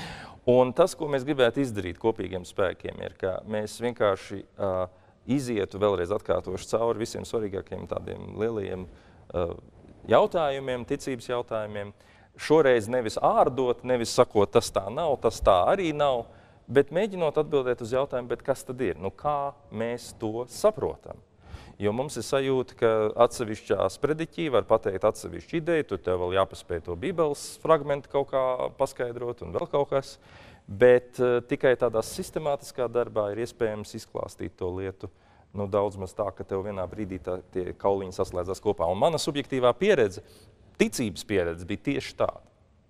Un tas, ko mēs gribētu izdarīt kopīgiem spēkiem, ir, ka mēs vienkārši uh, izietu vēlreiz atkārtoši cauri visiem svarīgākiem tādiem lielajiem uh, jautājumiem, ticības jautājumiem. Šoreiz nevis ārdot, nevis sakot, tas tā nav, tas tā arī nav, bet mēģinot atbildēt uz jautājumu, bet kas tad ir? Nu, kā mēs to saprotam? Jo mums ir sajūta, ka atsevišķā sprediķī var pateikt atsevišķu ideju, tur tev vēl jāpaspēj to Bībeles fragmentu kaut kā paskaidrot un vēl kaut kas, bet uh, tikai tādā sistemātiskā darbā ir iespējams izklāstīt to lietu nu, daudz maz tā, ka tev vienā brīdī tā, tie kauliņi saslēdzās kopā. Un mana subjektīvā pieredze, ticības pieredze bija tieši tāda.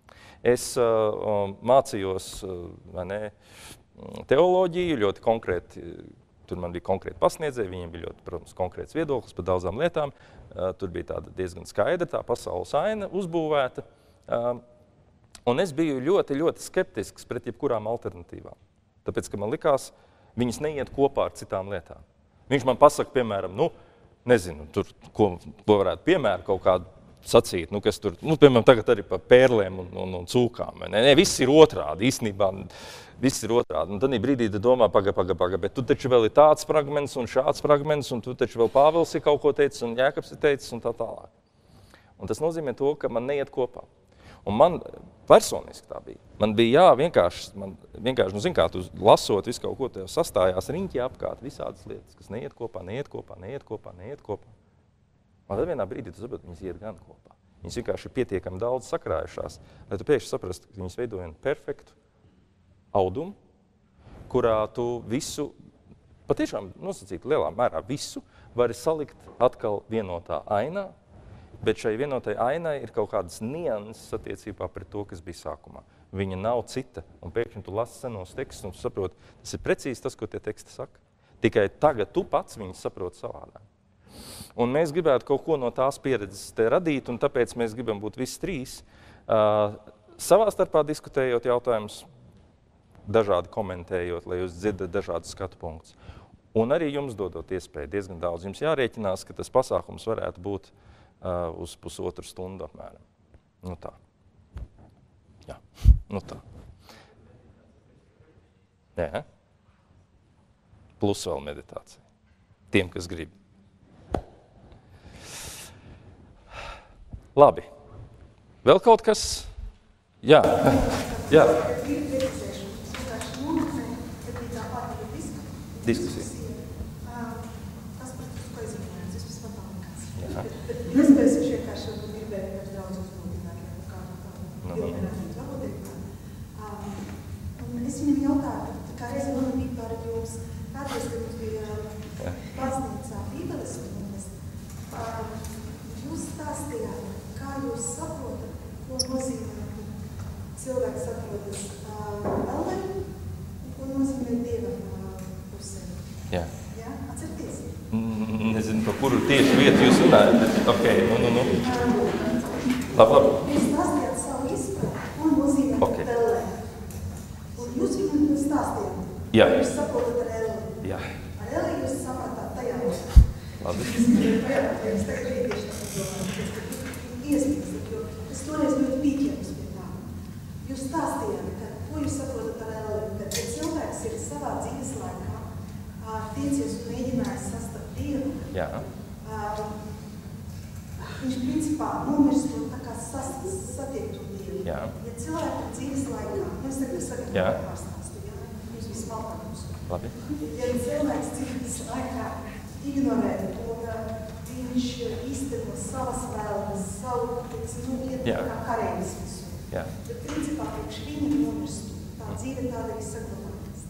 Es uh, mācījos uh, vai ne, teoloģiju ļoti konkrēti. Tur man bija konkrēti pasniedzēji, viņiem bija ļoti, protams, konkrēts viedoklis par daudzām lietām. Uh, tur bija tāda diezgan skaidra tā pasaules aina uzbūvēta. Uh, un es biju ļoti, ļoti skeptisks pret jebkurām alternatīvām. Tāpēc, ka man likās, viņas neiet kopā ar citām lietām. Viņš man pasaka, piemēram, nu, nezinu, tur, ko, ko varētu piemēru kaut kādu sacīt, nu, kas tur, nu, piemēram, tagad arī par pērlēm un, un, un cūkām. Ne, ne, viss ir otrādi, īstenībā, viss ir otrādi. Un tad brīdī tu domā, paga, paga, paga, bet tu taču vēl ir tāds fragments un šāds fragments, un tu taču vēl Pāvils ir kaut ko teicis, un Jēkabs ir teicis, un tā tālāk. Un tas nozīmē to, ka man neiet kopā. Un man personiski tā bija. Man bija, jā, vienkārši, man vienkārši, nu, zin kā, tu lasot visu kaut ko, tev sastājās riņķi apkārt visādas lietas, kas neiet kopā, neiet kopā, neiet kopā, neiet kopā. Un tad vienā brīdī tu saproti, viņas iet gan kopā. Viņas vienkārši ir pietiekami daudz sakrājušās, lai tu pēkšņi saprastu, ka viņas veido vienu perfektu audumu, kurā tu visu, patiešām nosacīt lielā mērā visu, vari salikt atkal vienotā ainā, bet šai vienotai ainai ir kaut kādas nianses attiecībā pret to, kas bija sākumā. Viņa nav cita, un pēkšņi tu lasi senos tekstus un tu saproti, tas ir precīzi tas, ko tie teksti saka. Tikai tagad tu pats viņus saproti savādāk. Un mēs gribētu kaut ko no tās pieredzes te radīt, un tāpēc mēs gribam būt visi trīs, uh, savā starpā diskutējot jautājumus, dažādi komentējot, lai jūs dzirdat dažādus skatu punktus. Un arī jums dodot iespēju diezgan daudz. Jums jārēķinās, ka tas pasākums varētu būt uh, uz pusotru stundu apmēram. Nu tā. Jā, nu tā. Jā. Plus vēl meditācija. Tiem, kas grib. Labi. Vēl kaut kas? Jā. Jā. Diskusija. Tas, par ko izrunājums, es pēc patālikās. Es pēc vienkārši gribēju daudz uzbūdināt, lai kādu tādu ilgērātību valodā. Un es viņam jautāju, kā reizi man bija par jums, tāpēc, ka jums bija baznīcā Bībeles stundas. Jūs stāstījāt, kā jūs saprotat, ko nozīmē, ka cilvēks saprotas ellē, un ko nozīmē Dievam pusē. Jā. Jā, atcerieties? Nezinu, par kuru tieši vietu jūs runājat, bet ok, nu, nu, nu. Labi, labi. Jūs stāstījāt savu izpratni, ko nozīmē Ok. ellē. Un jūs viņam stāstījāt, Jā. ka jūs saprotat ar ellē. Jā. Ar ellē jūs sapratāt tajā. Labi. Es gribēju vairāk, ja es tagad rītieši tā domāju, ka iesmīstat, jo es toreiz ļoti pīķēmus pie tā. Jūs stāstījāt, ka ko jūs saprotat ar ellē, ka ja cilvēks ir savā dzīves laikā tiecies un mēģinājis sastapt Dievu. Jā. Uh, viņš principā nomirst un tā kā satiek to Dievu. Jā. Ja cilvēki ir dzīves laikā, nu es tagad sagadu Jā. pārstāstu, ja? Jūs visi maltāk mums. Labi. Ja cilvēks dzīves laikā ignorē un uh, viņš īsteno savas vēlmes, savu, teiksim, nu, iet Jā. kā karēvis visu. Jā. Bet principā priekš viņa nomirst, tā dzīve tāda ir saglabātas.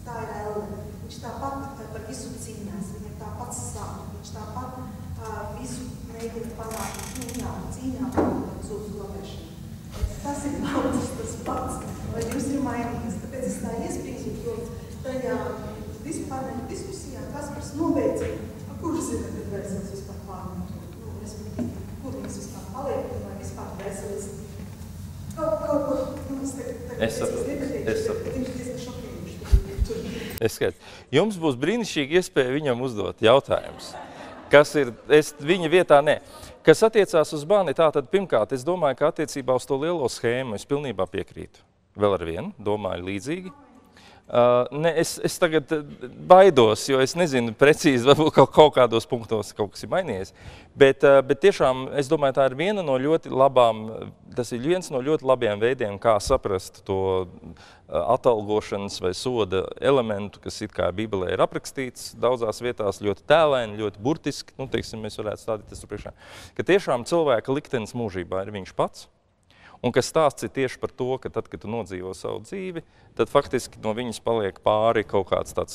tā ir Elle. Viņš tāpat par visu cīnās, viņam tāpat sāp, viņš tāpat uh, visu mēģina panākt, cīņā, cīņā panākt uz uzglabēšanu. Tas ir daudz tas pats, vai jūs ir mainījies. Tāpēc es tā iesprīzu, jo tajā vispār diskusijā Kaspars nobeidza, kurš zina, kad vēseles vispār pārmetu, nu, respektīvi, kur viņas vispār paliek, vai vispār vēseles kaut, kaut ko, nu, es tagad, tagad es saprotu, es saprotu. Viņš diezgan šokējuši. Es skaidrs. Jums būs brīnišķīgi iespēja viņam uzdot jautājumus, kas ir, es viņa vietā nē. Kas attiecās uz bani, tātad pirmkārt, es domāju, ka attiecībā uz to lielo schēmu es pilnībā piekrītu. Vēl ar vienu, domāju līdzīgi. Uh, ne, es, es tagad baidos, jo es nezinu precīzi, varbūt kaut, kaut kādos punktos kaut kas ir mainījies, bet, uh, bet tiešām es domāju, tā ir viena no ļoti labām, tas ir viens no ļoti labiem veidiem, kā saprast to uh, atalgošanas vai soda elementu, kas it kā Bībelē ir aprakstīts daudzās vietās ļoti tēlēni, ļoti burtiski, nu, teiksim, mēs varētu stādīt tas priekšā, ka tiešām cilvēka liktenis mūžībā ir viņš pats. Un kas stāsts ir tieši par to, ka tad, kad tu nodzīvo savu dzīvi, tad faktiski no viņas paliek pāri kaut kāds tāds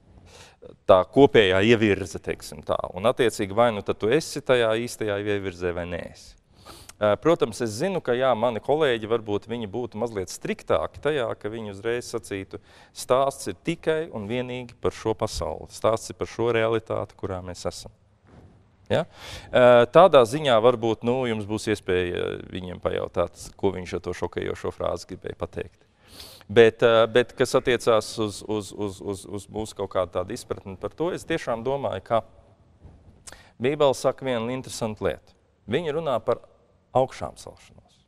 tā kopējā ievirze, teiksim tā. Un attiecīgi vai nu tad tu esi tajā īstajā ievirzē vai neesi. Protams, es zinu, ka jā, mani kolēģi varbūt viņi būtu mazliet striktāki tajā, ka viņi uzreiz sacītu, stāsts ir tikai un vienīgi par šo pasauli. Stāsts ir par šo realitāti, kurā mēs esam. Ja? Tādā ziņā varbūt nu, jums būs iespēja viņiem pajautāt, ko viņš ar to šokējošo frāzi gribēja pateikt. Bet, bet kas attiecās uz, uz, uz, uz, uz mūsu kaut kādu tādu izpratni par to, es tiešām domāju, ka Bībele saka vienu interesantu lietu. Viņa runā par augšām celšanos.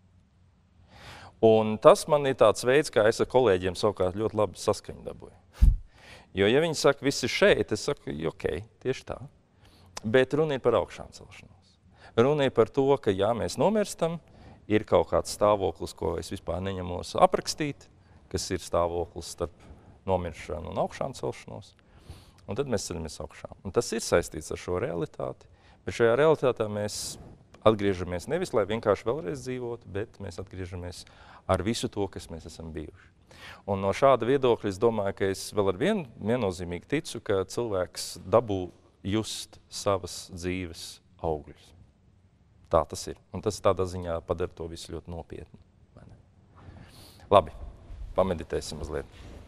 Un tas man ir tāds veids, kā es ar kolēģiem savukārt ļoti labi saskaņu dabūju. Jo, ja viņi saka, viss ir šeit, es saku, ok, tieši tā. Bet runa ir par augšām celšanos. Runa ir par to, ka jā, mēs nomirstam, ir kaut kāds stāvoklis, ko es vispār neņemos aprakstīt, kas ir stāvoklis starp nomiršanu un augšām celšanos. Un tad mēs ceļamies augšām. Un tas ir saistīts ar šo realitāti. Bet šajā realitātē mēs atgriežamies nevis, lai vienkārši vēlreiz dzīvotu, bet mēs atgriežamies ar visu to, kas mēs esam bijuši. Un no šāda viedokļa es domāju, ka es vēl ar vienu viennozīmīgi ticu, ka cilvēks dabū just savas dzīves augļus. Tā tas ir. Un tas tādā ziņā padara to visu ļoti nopietni. Labi, pameditēsim mazliet.